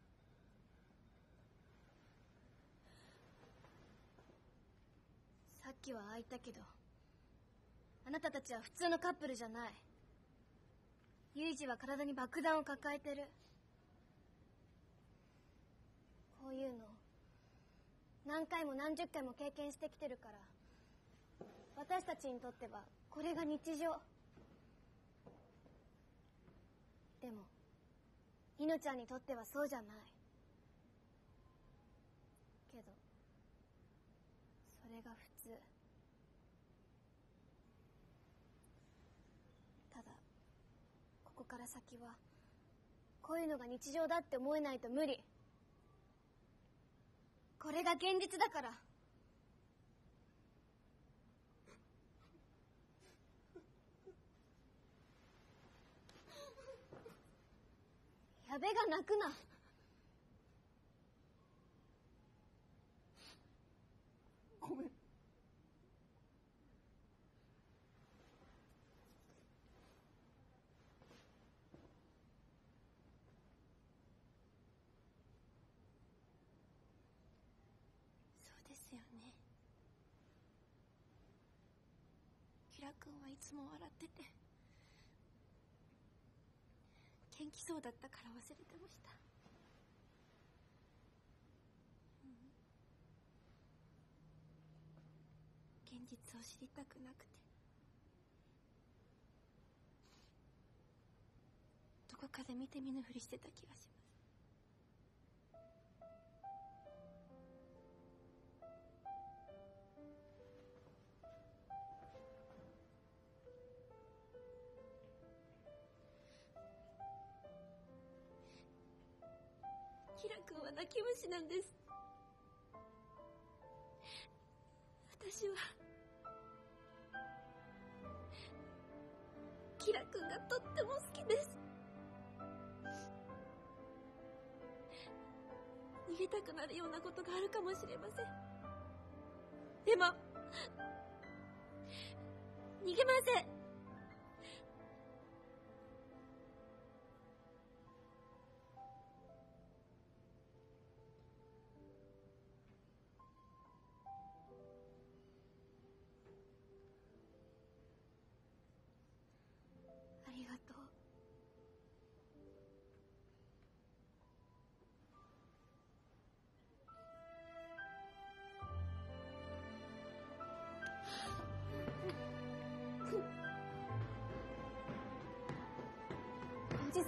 さっきはああ言ったけど、あなたたちは普通のカップルじゃない。ユイジは体に爆弾を抱えてる。こういうの何回も何十回も経験してきてるから、私たちにとってはこれが日常。でもニノちゃんにとってはそうじゃない。けどそれが普通。ただここから先はこういうのが日常だって思えないと無理。これが現実だから。矢部が泣くな。 ごめん。 そうですよね。キラ君はいつも笑ってて元気そうだったから忘れてました。うん、現実を知りたくなくて、どこかで見て見ぬふりしてた気がします。キラ君は泣き虫なんです。私はキラ君がとっても好きです。逃げたくなるようなことがあるかもしれません。でも逃げません。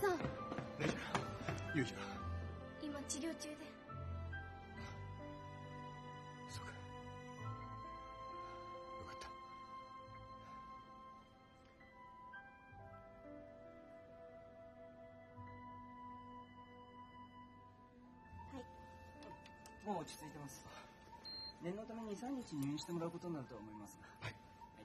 さん。 レイジユイジは今治療中で。 そうか。よかった。 はい。 もう落ち着いてます。念のためにさんにち入院してもらうことになるとは思いますが。 はい。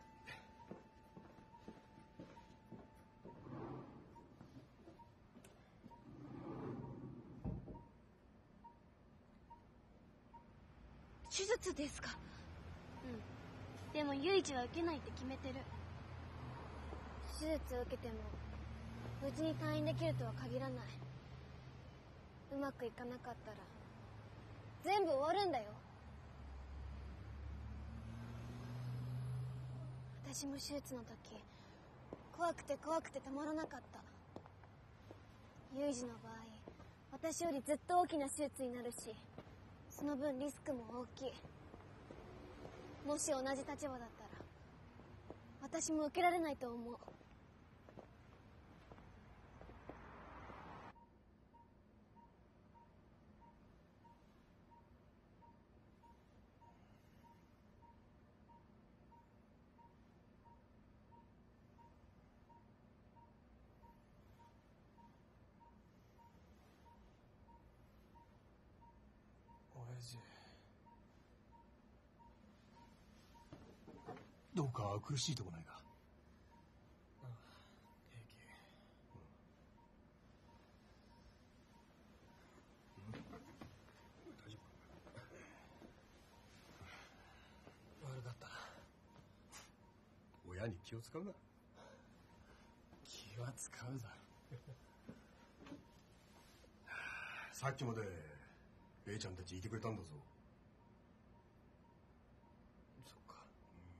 手術ですか？うん。でもユイジは受けないって決めてる。手術を受けても無事に退院できるとは限らない。うまくいかなかったら全部終わるんだよ。私も手術の時怖くて怖くてたまらなかった。ユイジの場合私よりずっと大きな手術になるし、その分リスクも大きい。もし同じ立場だったら私も受けられないと思う。 親父、どうか苦しいとこないか？ ああ、平気。 大丈夫？ 悪かったな。 親に気を使うな。 気は使うだ。 さっきまでレイちゃんたちいてくれたんだぞ。 そっか。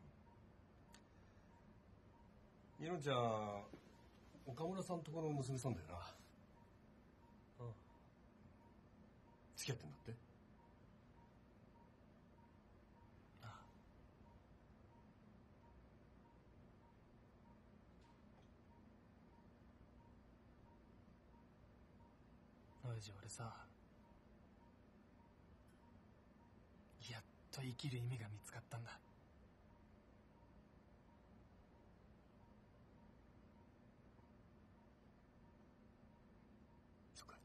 みのちゃん、岡村さんとこの娘さんだよな。 うん。 付き合ってんだって？ ああ。親父、俺さ、やっと生きる意味が見つかったんだ。 そっか。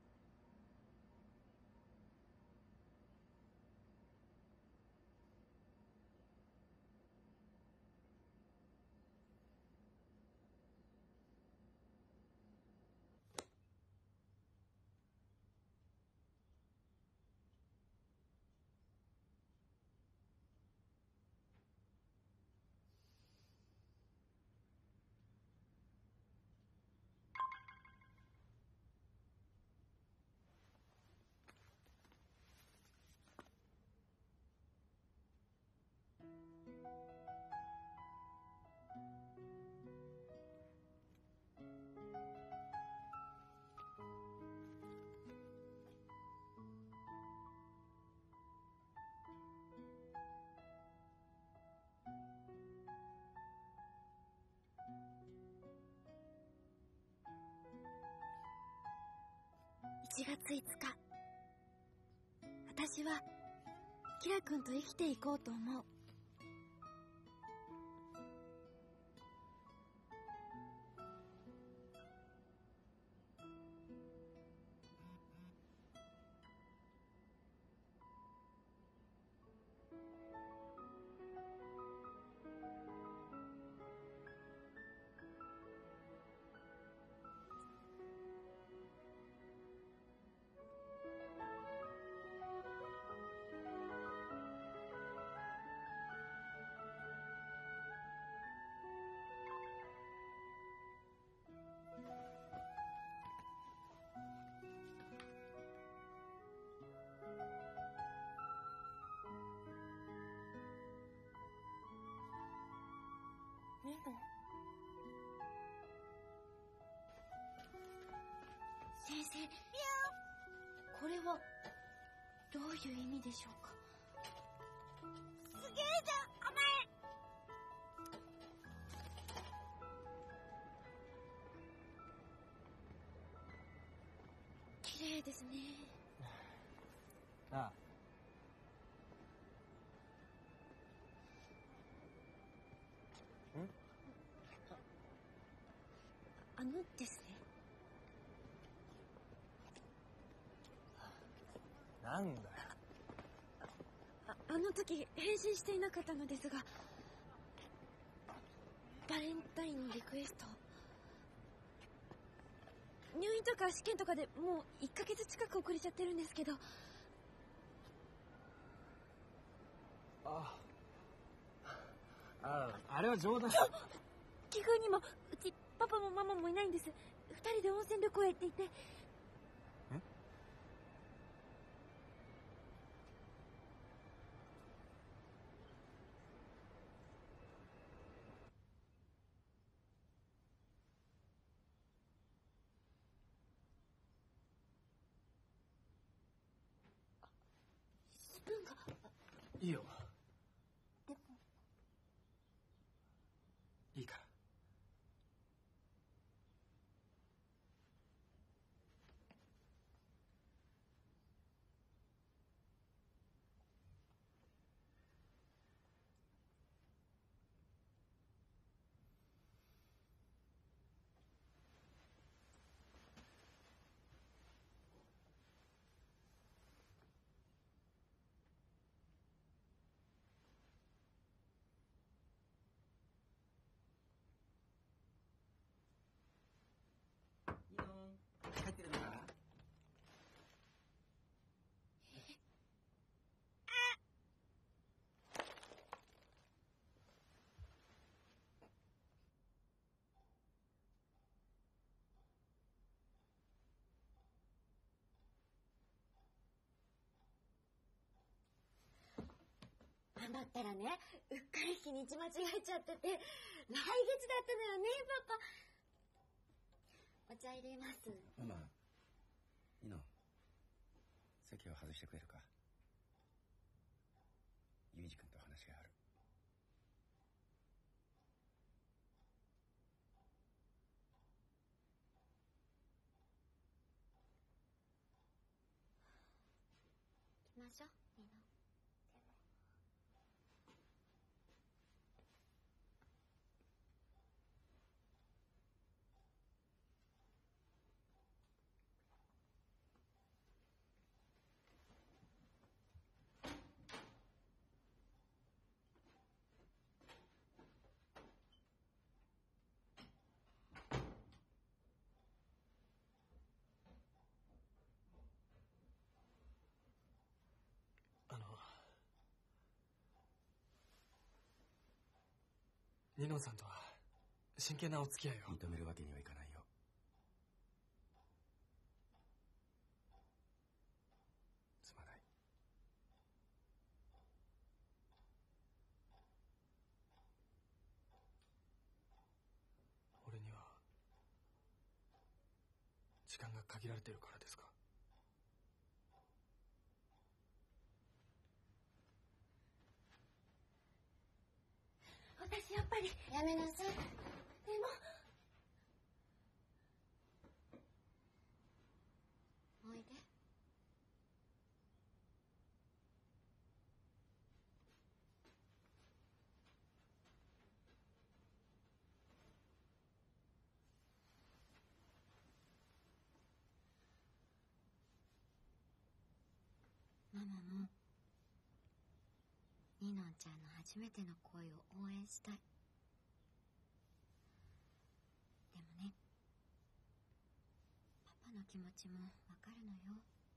いちがついつか、私はキラ君と生きていこうと思う。ねえの先生、これはどういう意味でしょうか？ すげえじゃん、お前。 綺麗ですね。 ああ。ん？ あのですね。 なんだよ。 あ, あの時返信していなかったのですが、バレンタインのリクエスト、入院とか試験とかでもういっかげつ近く遅れちゃってるんですけど。 ああああ、あれは冗談。 奇遇にもうちパパもママもいないんです。二人で温泉旅行へ行っていて。 え？ 自分が。 いいよ。 でもいいから。 いいの入ってるのか？ だったらね、うっかり日にち間違えちゃってて、来月だったのよね、パパ。お茶入れます。 ママ、いいの席を外してくれるか。ユージ君と話がある。 行きましょう、みんな。 あの、ニノさんとは真剣なお付き合いを。 認めるわけにはいかないよ。すまない。 俺には時間が限られてるからですか？ 私やっぱり。やめなさい。でも。おいで。 ママもニノンちゃんの初めての恋を応援したい。でもね、パパの気持ちもわかるのよ。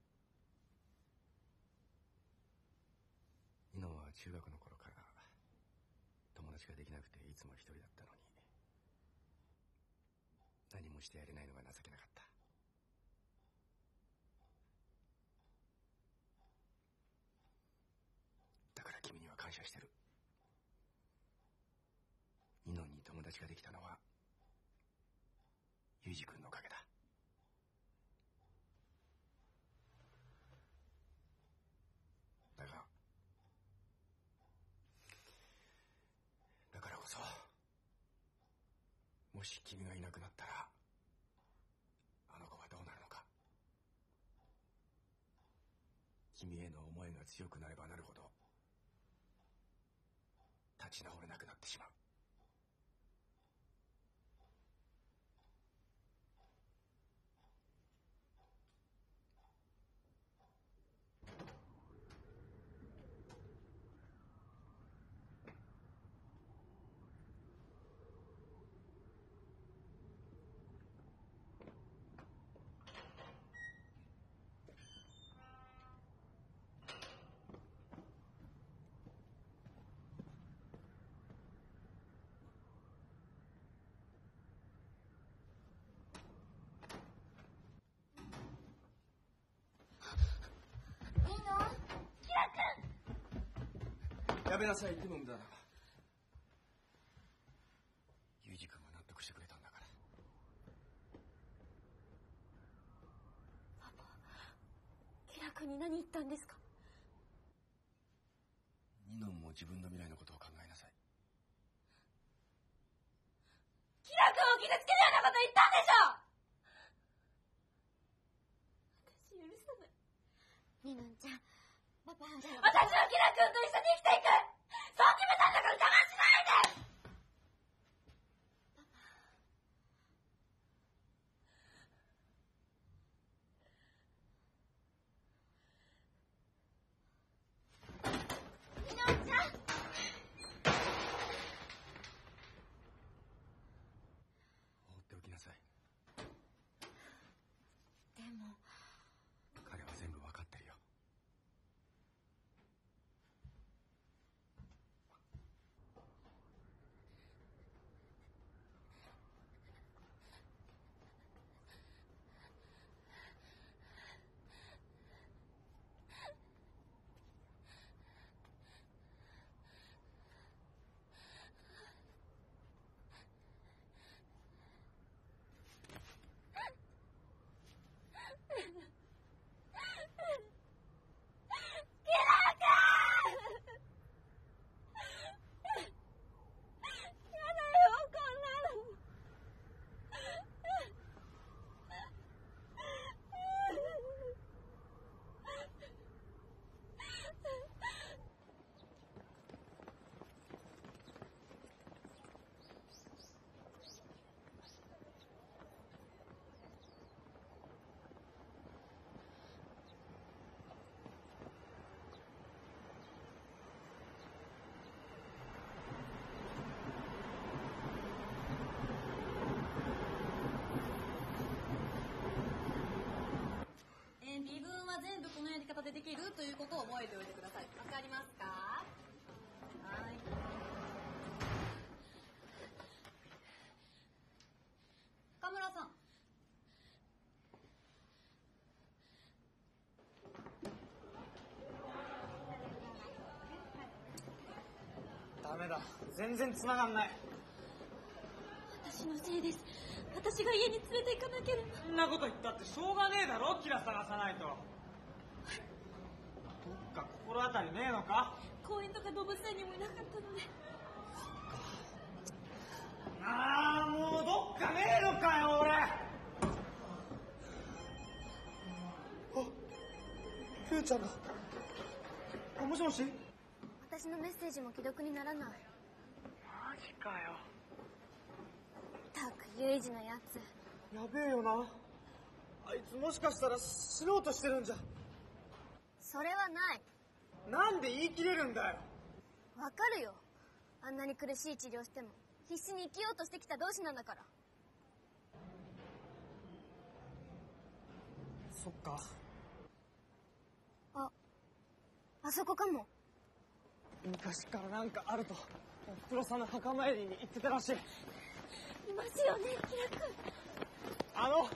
ニノは中学の頃から友達ができなくていつも一人だったのに、何もしてやれないのが情けなかった。だから君には感謝してる。ニノに友達ができたのはユージ君のおかげだ。だがだからこそ、もし君がいなくなったらあの子はどうなるのか君への思いが強くなればなるほど立ち直れなくなってしまう。やめなさい。言っても無駄だ。ユージ君が納得してくれたんだから。 パパ、キラ君に何言ったんですか？ ニノンも自分の未来のことを考えなさい。 キラ君を傷つけるようなこと言ったんでしょ！私許さない。ニノンちゃん、パパ、私はキラ君と一緒に生きていく！そう決めたんだから邪魔しないで！みのんちゃん！ 放っておきなさい。 でも彼は全部わかってるよ。 微分は全部このやり方でできるということを覚えておいてください。わかりますか？はい。岡村さん。 ダメだ。全然繋がんない。 私のせいです。私が家に連れて行かなければ。 そんなこと言ったってしょうがねえだろ。キラ探さないと。どっか心当たりねえのか？ 公園とか動物園にもいなかったので。 ああ、もうどっかねえのかよ俺。あ、ふーちゃんだ。あ、もしもし。 私のメッセージも既読にならない。 マジかよ。 ったくユイジのやつ。 やべえよな。あいつもしかしたら死のうとしてるんじゃ。 それはない。 なんで言い切れるんだよ。 わかるよ。あんなに苦しい治療しても必死に生きようとしてきた同士なんだから。 そっか。 あ、あそこかも。 昔からなんかあるとおふくろさんの墓参りに行ってたらしい。 いますよね、キラ君。 あの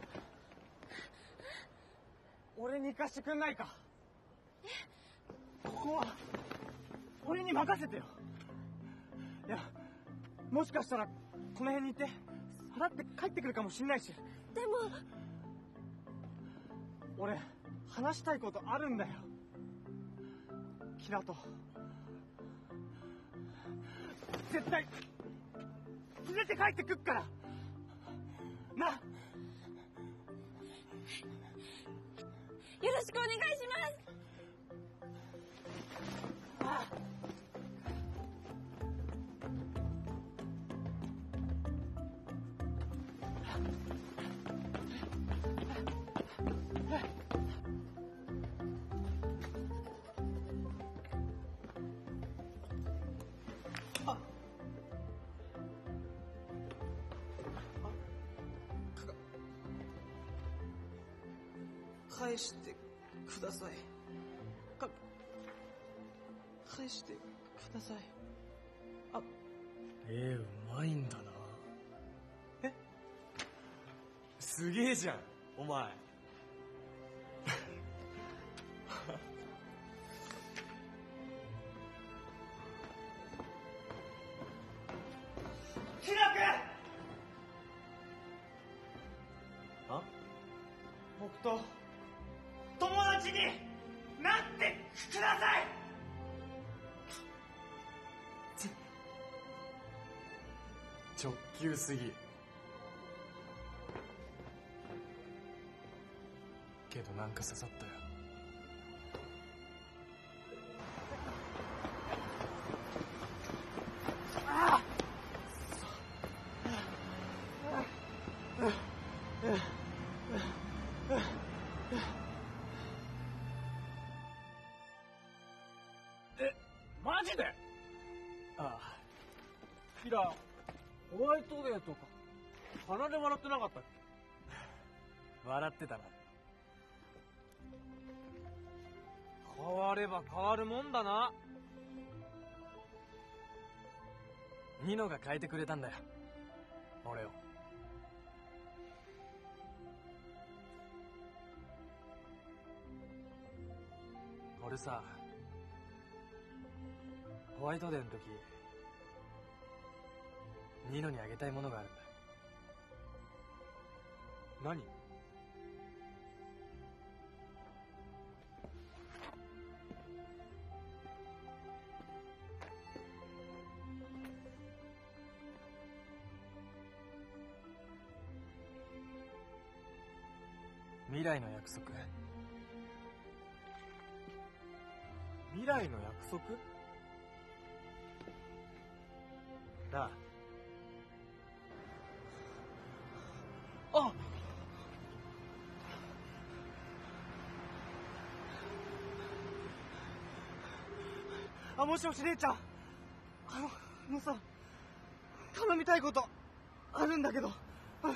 俺に行かしてくんないか。 え？ ここは俺に任せてよ。いや、もしかしたらこの辺にいてさらって帰ってくるかもしんないし。 でも俺話したいことあるんだよ、キラと。絶対連れて帰ってくっからな。 よろしくお願いします。 返してください。か返してください。あ、 えー、うまいんだな。 え、すげえじゃんお前。キラ君、 あ、 僕と友達になってください。 直球すぎ。けどなんか刺さったよ。 え、マジで？ ああ、 キラ、ホワイトデーとか鼻で笑ってなかったっけ？ 笑ってたな。 変われば変わるもんだな。 ニノが変えてくれたんだよ、俺を。俺さ、ホワイトデーの時ニノにあげたいものがあるんだ。 何？ 未来の約束。 未来の約束？ なあ、 あ、あ、もしもし姉ちゃん、あの、あのさ、頼みたいことあるんだけど。あ、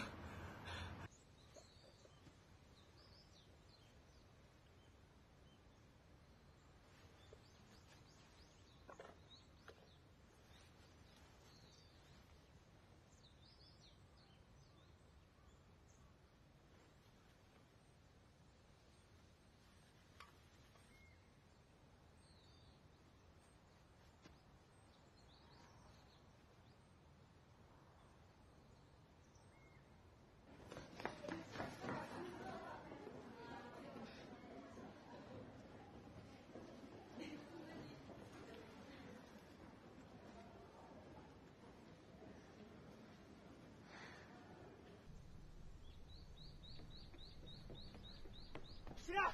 キラ！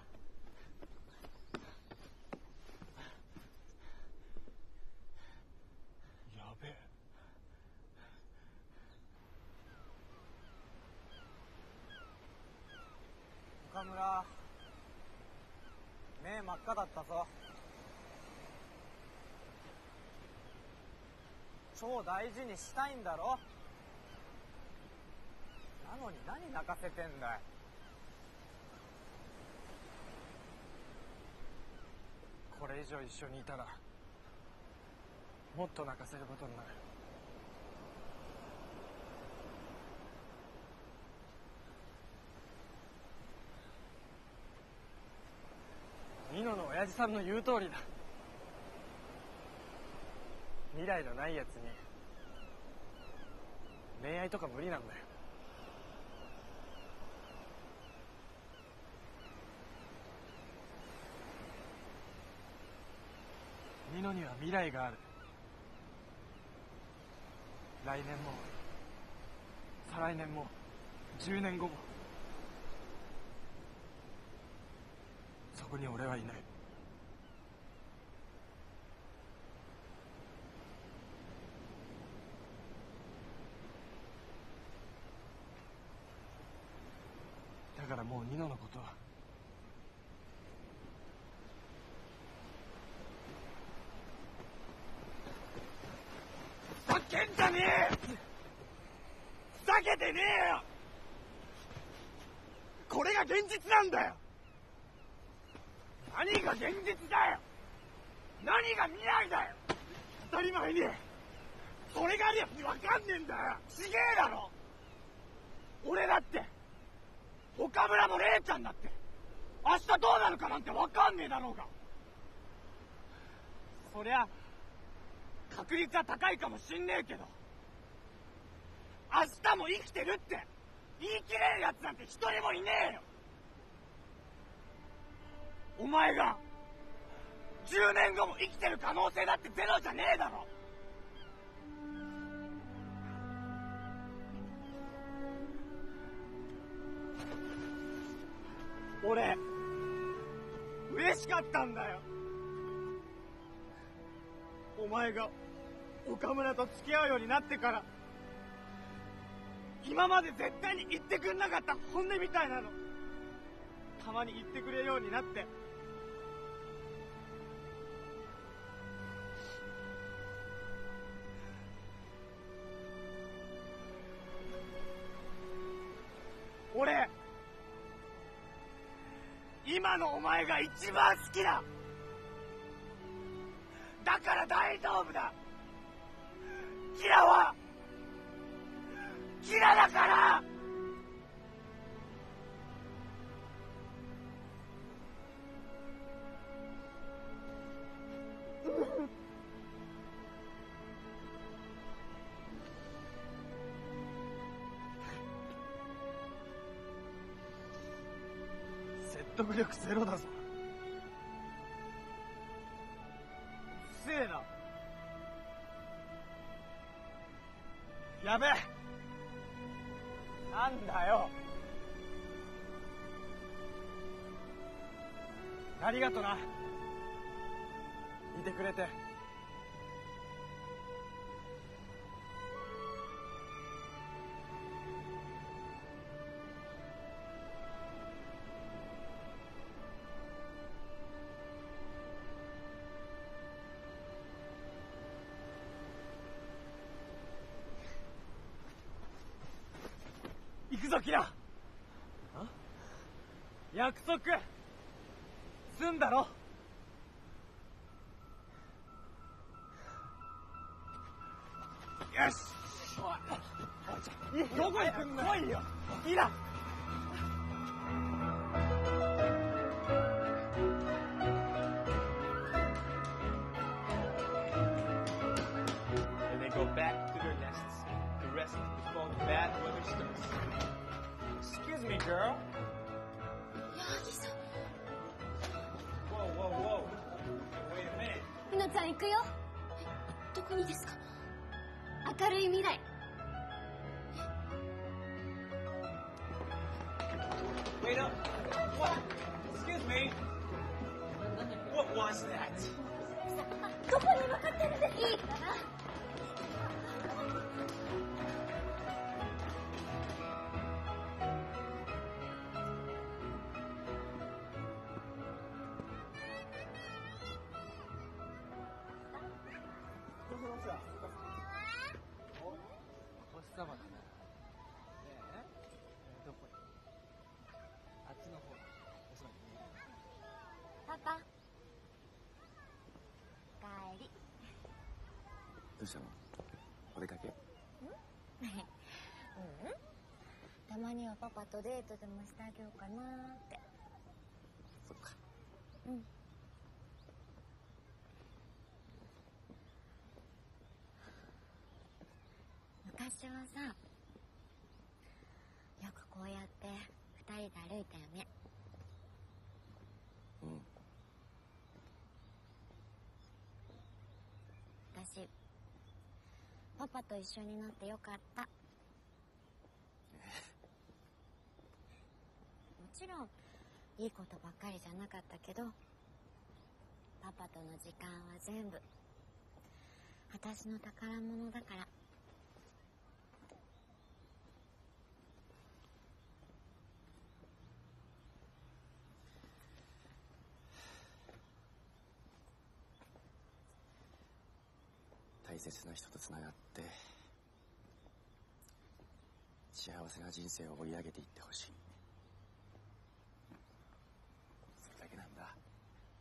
やべえ。 岡村、目真っ赤だったぞ。超大事にしたいんだろ。なのに何泣かせてんだよ。 これ以上一緒にいたらもっと泣かせることになる。ニノの親父さんの言う通りだ。未来のないやつに恋愛とか無理なんだよ。ニノには未来がある。来年も再来年もじゅうねんごもそこに俺はいない。だからもうニノのことはふざけんじゃねえ！ふざけてねえよ！これが現実なんだよ！ 何が現実だよ。何が未来だよ。当たり前にそれがあるやつに分かんねえんだよ。ちげえだろ。俺だって岡村も玲ちゃんだって明日どうなるかなんて分かんねえだろうが。そりゃ確率は高いかもしんねえけど、明日も生きてるって言い切れるやつなんて一人もいねえよ。お前がじゅうねんごも生きてる可能性だってゼロじゃねえだろ。俺嬉しかったんだよ。お前が岡村と付き合うようになってから、今まで絶対に言ってくんなかった本音みたいなのたまに言ってくれるようになって、俺今のお前が一番好きだ。だから大丈夫だ。キラはキラだから。説得力ゼロだぞ。せえな。やべえ。なんだよ。ありがとな。いてくれて。行くぞキラ。約束すんだろ。よし。どこ行くんだよ。来いよキラ。 And they go back to their nests to rest before the bad weather starts. Excuse me, girl. 矢作さん。 Whoa, whoa, whoa. Wait a minute. みのちゃん行くよ。え、どこにですか？明るい未来。 Wait up. What? Excuse me. What was that? どこに向かってるんですか？いいから。 お星様だな。ねえ、どこに？あっちの方。おそらくね。 パパ。帰り。 どうしたの？お出かけ？ うんたまにはパパとデートでもしてあげようかなーって。 そっか。 うん。昔はさ、よくこうやって二人で歩いたよね。 うん。 私、パパと一緒になってよかった。もちろんいいことばっかりじゃなかったけど、パパとの時間は全部私の宝物だから。 大切な人とつながって幸せな人生を追い上げていってほしい。それだけなんだ。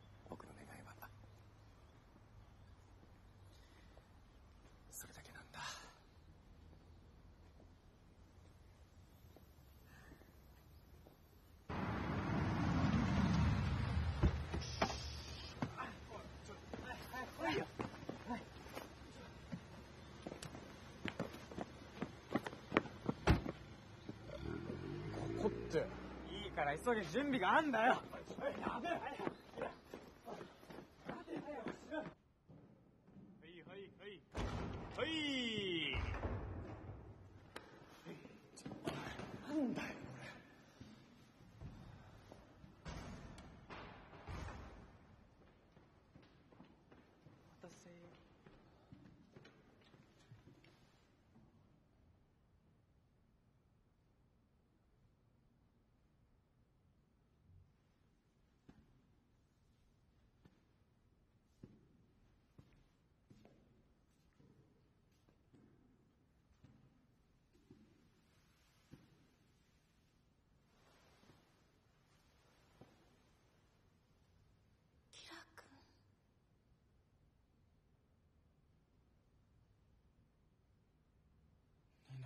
から急げ、準備があんだよ。 やべえ。はいはいはいはい。 なんだよこれ。 お待たせ。 キラ君。 ニノ。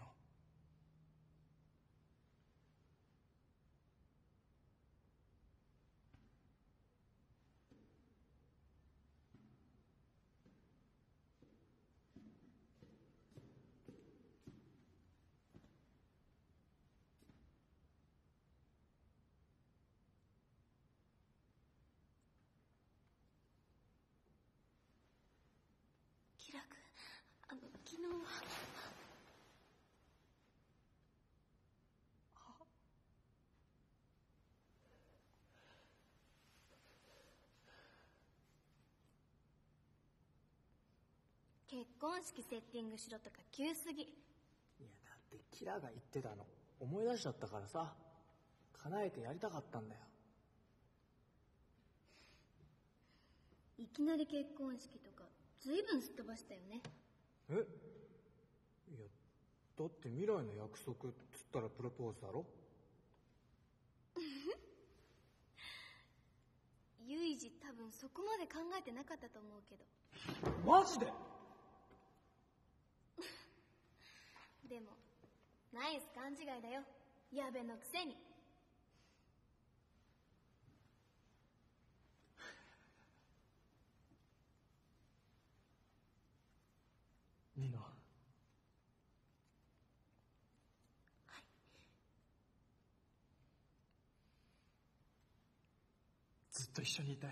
キラ君、あの昨日は。結婚式セッティングしろとか急すぎ。 いやだってキラが言ってたの思い出しちゃったからさ、叶えてやりたかったんだよ。 いきなり結婚式とかずいぶんすっ飛ばしたよね。 え、いやだって未来の約束っつったらプロポーズだろ。 ユイジ多分そこまで考えてなかったと思うけど。 マジで？ でもナイス勘違いだよ、やべのくせに。 ニノ。ずっと一緒にいたい。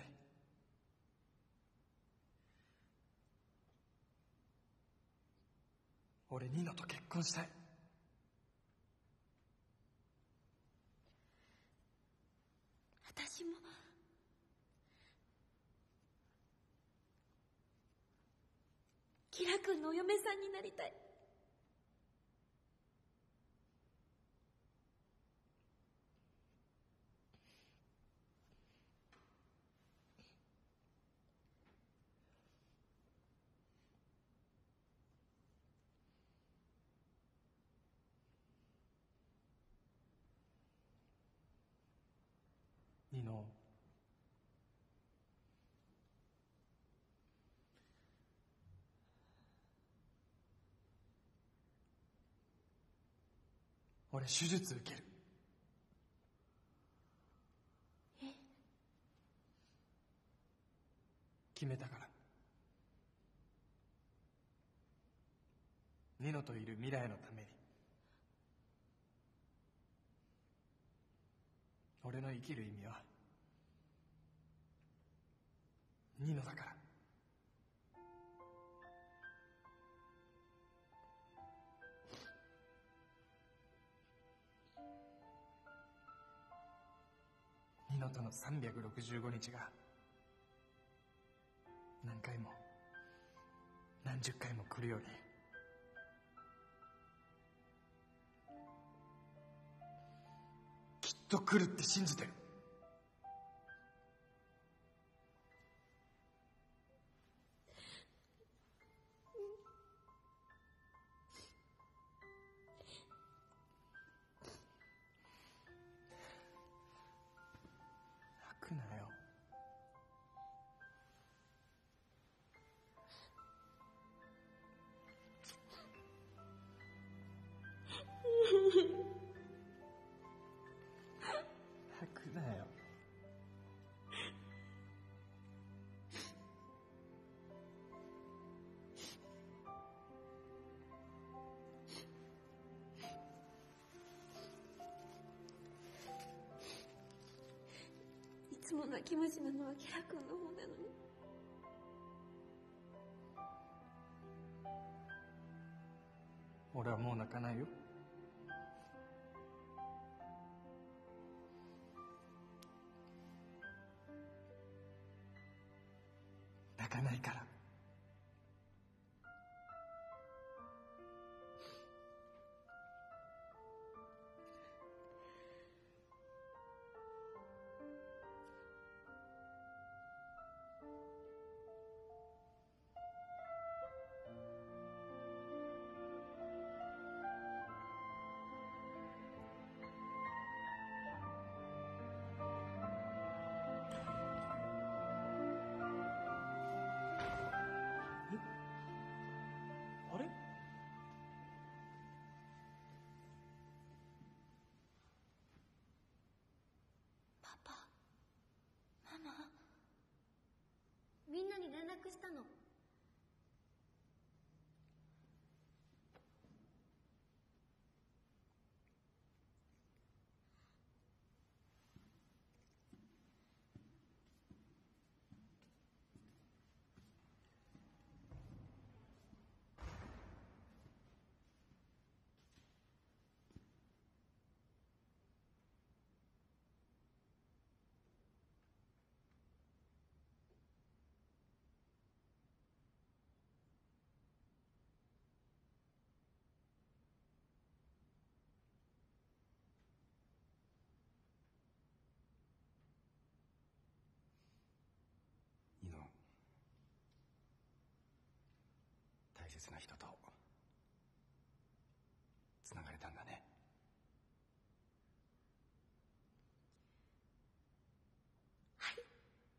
俺ニノと結婚したい。 私も。キラ君のお嫁さんになりたい。 ニノ。俺手術受ける。 え？ 決めたから。ニノといる未来のために。俺の生きる意味はニノだから。ニノとのさんびゃくろくじゅうごにちが何回も何十回も来るように、きっと来るって信じてる。泣くなよ。泣くなよ。 つも泣き虫なのはキャラ君の方なのに。 俺はもう泣かないよ。泣かないから。あれ？ パパ、ママ、みんなに連絡したの。 ニノ、大切な人とつながれたんだね。 はい。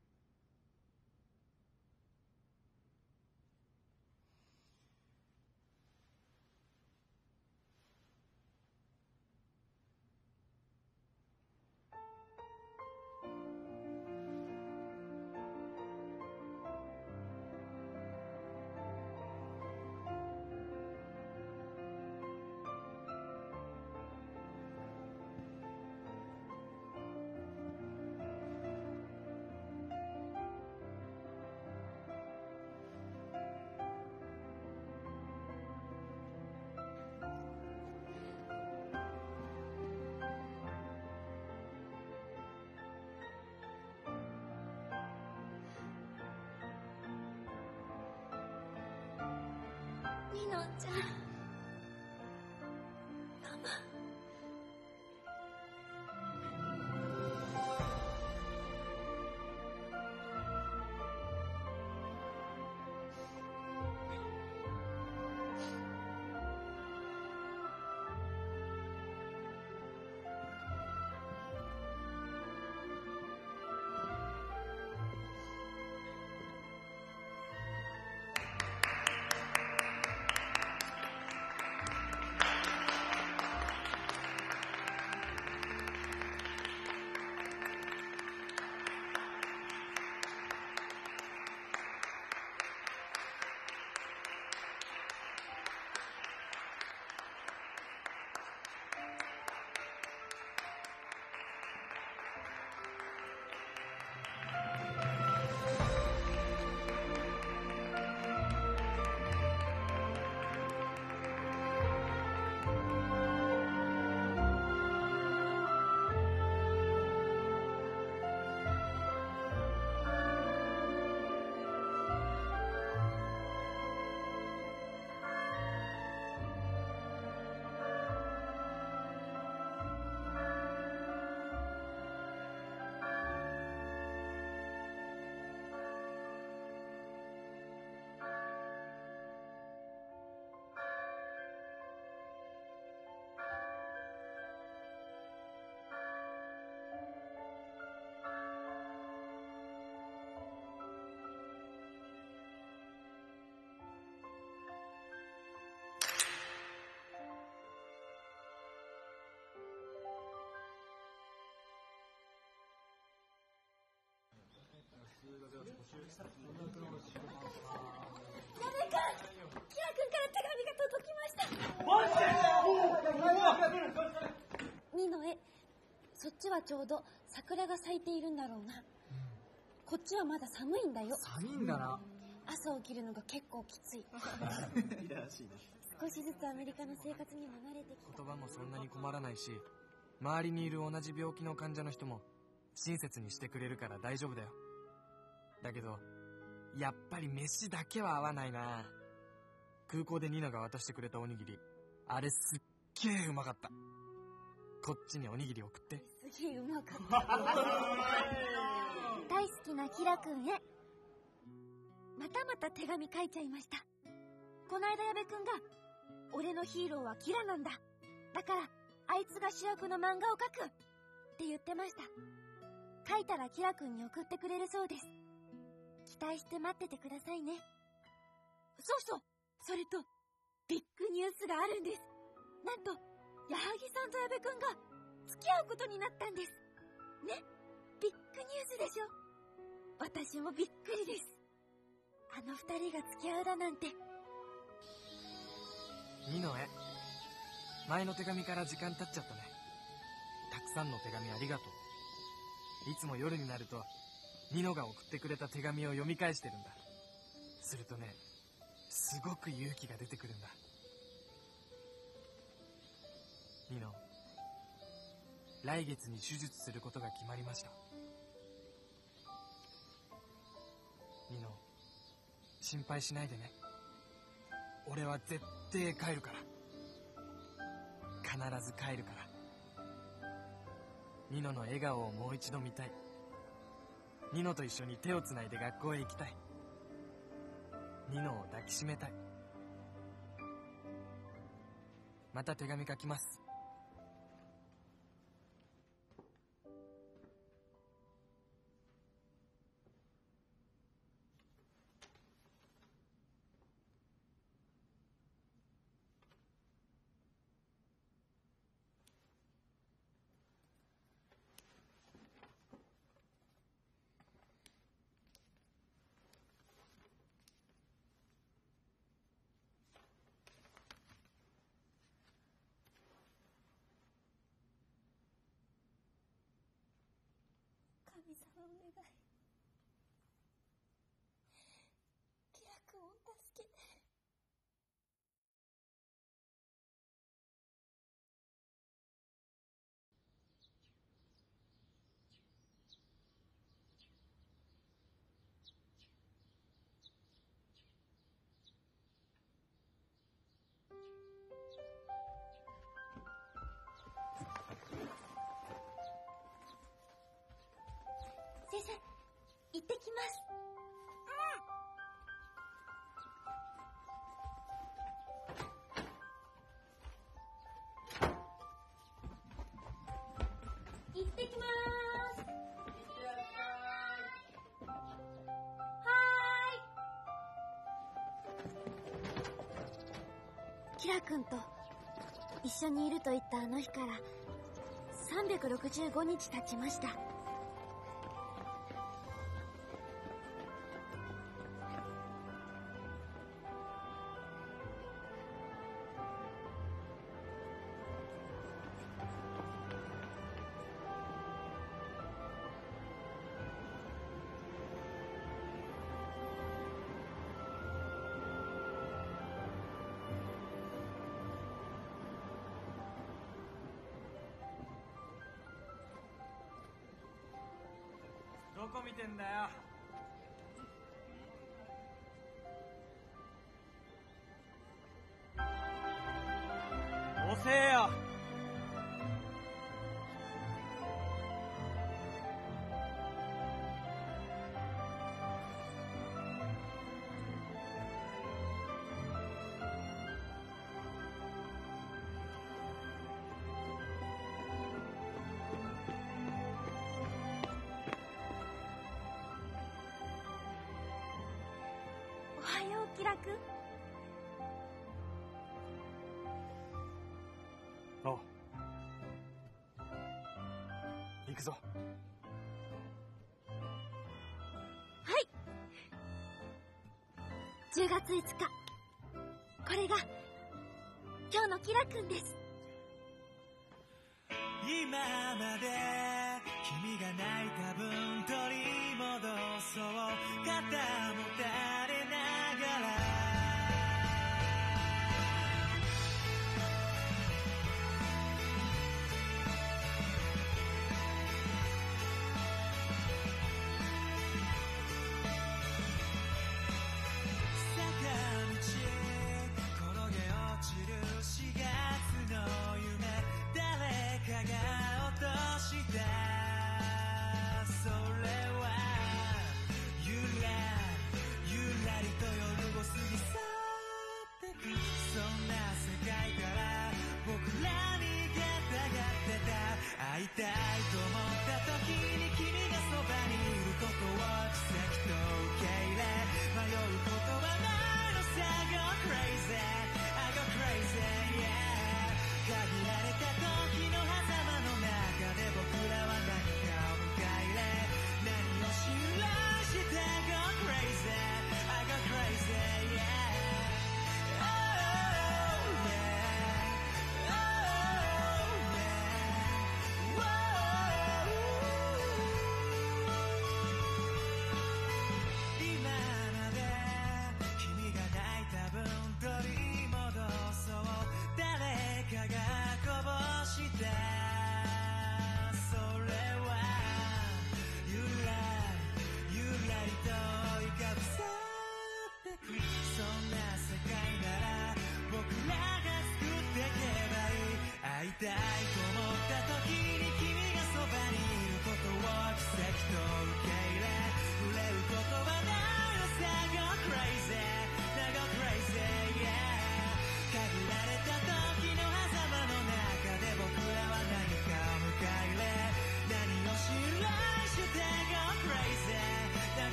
ニノちゃん、ママ。ニノへ、そっちはちょうど桜が咲いているんだろうな。 こっちはまだ寒いんだよ。 寒いんだな。 朝起きるのが結構きつい。 いやらしいね。 少しずつアメリカの生活にも慣れてきた。 言葉もそんなに困らないし、周りにいる同じ病気の患者の人も親切にしてくれるから大丈夫だよ。だけどやっぱり飯だけは合わないな。空港でニナが渡してくれたおにぎり、あれすっげえうまかった。こっちにおにぎり送って。 すげえうまかった大好きなキラくんへ。またまた手紙書いちゃいました。こないだ矢部くんが俺のヒーローはキラなんだ、だからあいつが主役の漫画を描くって言ってました。書いたらキラくんに送ってくれるそうです。期待して待っててくださいね。そうそう、それとビッグニュースがあるんです。なんと矢作さんと矢部くんが付き合うことになったんですね。ビッグニュースでしょ。私もびっくりです。あの二人が付き合うだなんて。 ニノへ。前の手紙から時間経っちゃったね。たくさんの手紙ありがとう。いつも夜になるとニノが送ってくれた手紙を読み返してるんだ。するとね、すごく勇気が出てくるんだ。ニノ、来月に手術することが決まりました。ニノ、心配しないでね。俺は絶対帰るから。必ず帰るから。ニノの笑顔をもう一度見たい。ニノと一緒に手をつないで学校へ行きたい。ニノを抱きしめたい。また手紙書きます。 神様お願い、キラ君を助けて。先生、行ってきます。うん。行ってきます。はーい。キラ君と一緒にいると言ったあの日からさんびゃくろくじゅうごにち経ちました。 どこ見てんだよ。遅えよ。 おはよう、キラ君。 おう。行くぞ。 はい。じゅうがついつか、これが今日のキラ君です。 今まで君が泣いた分取り戻さは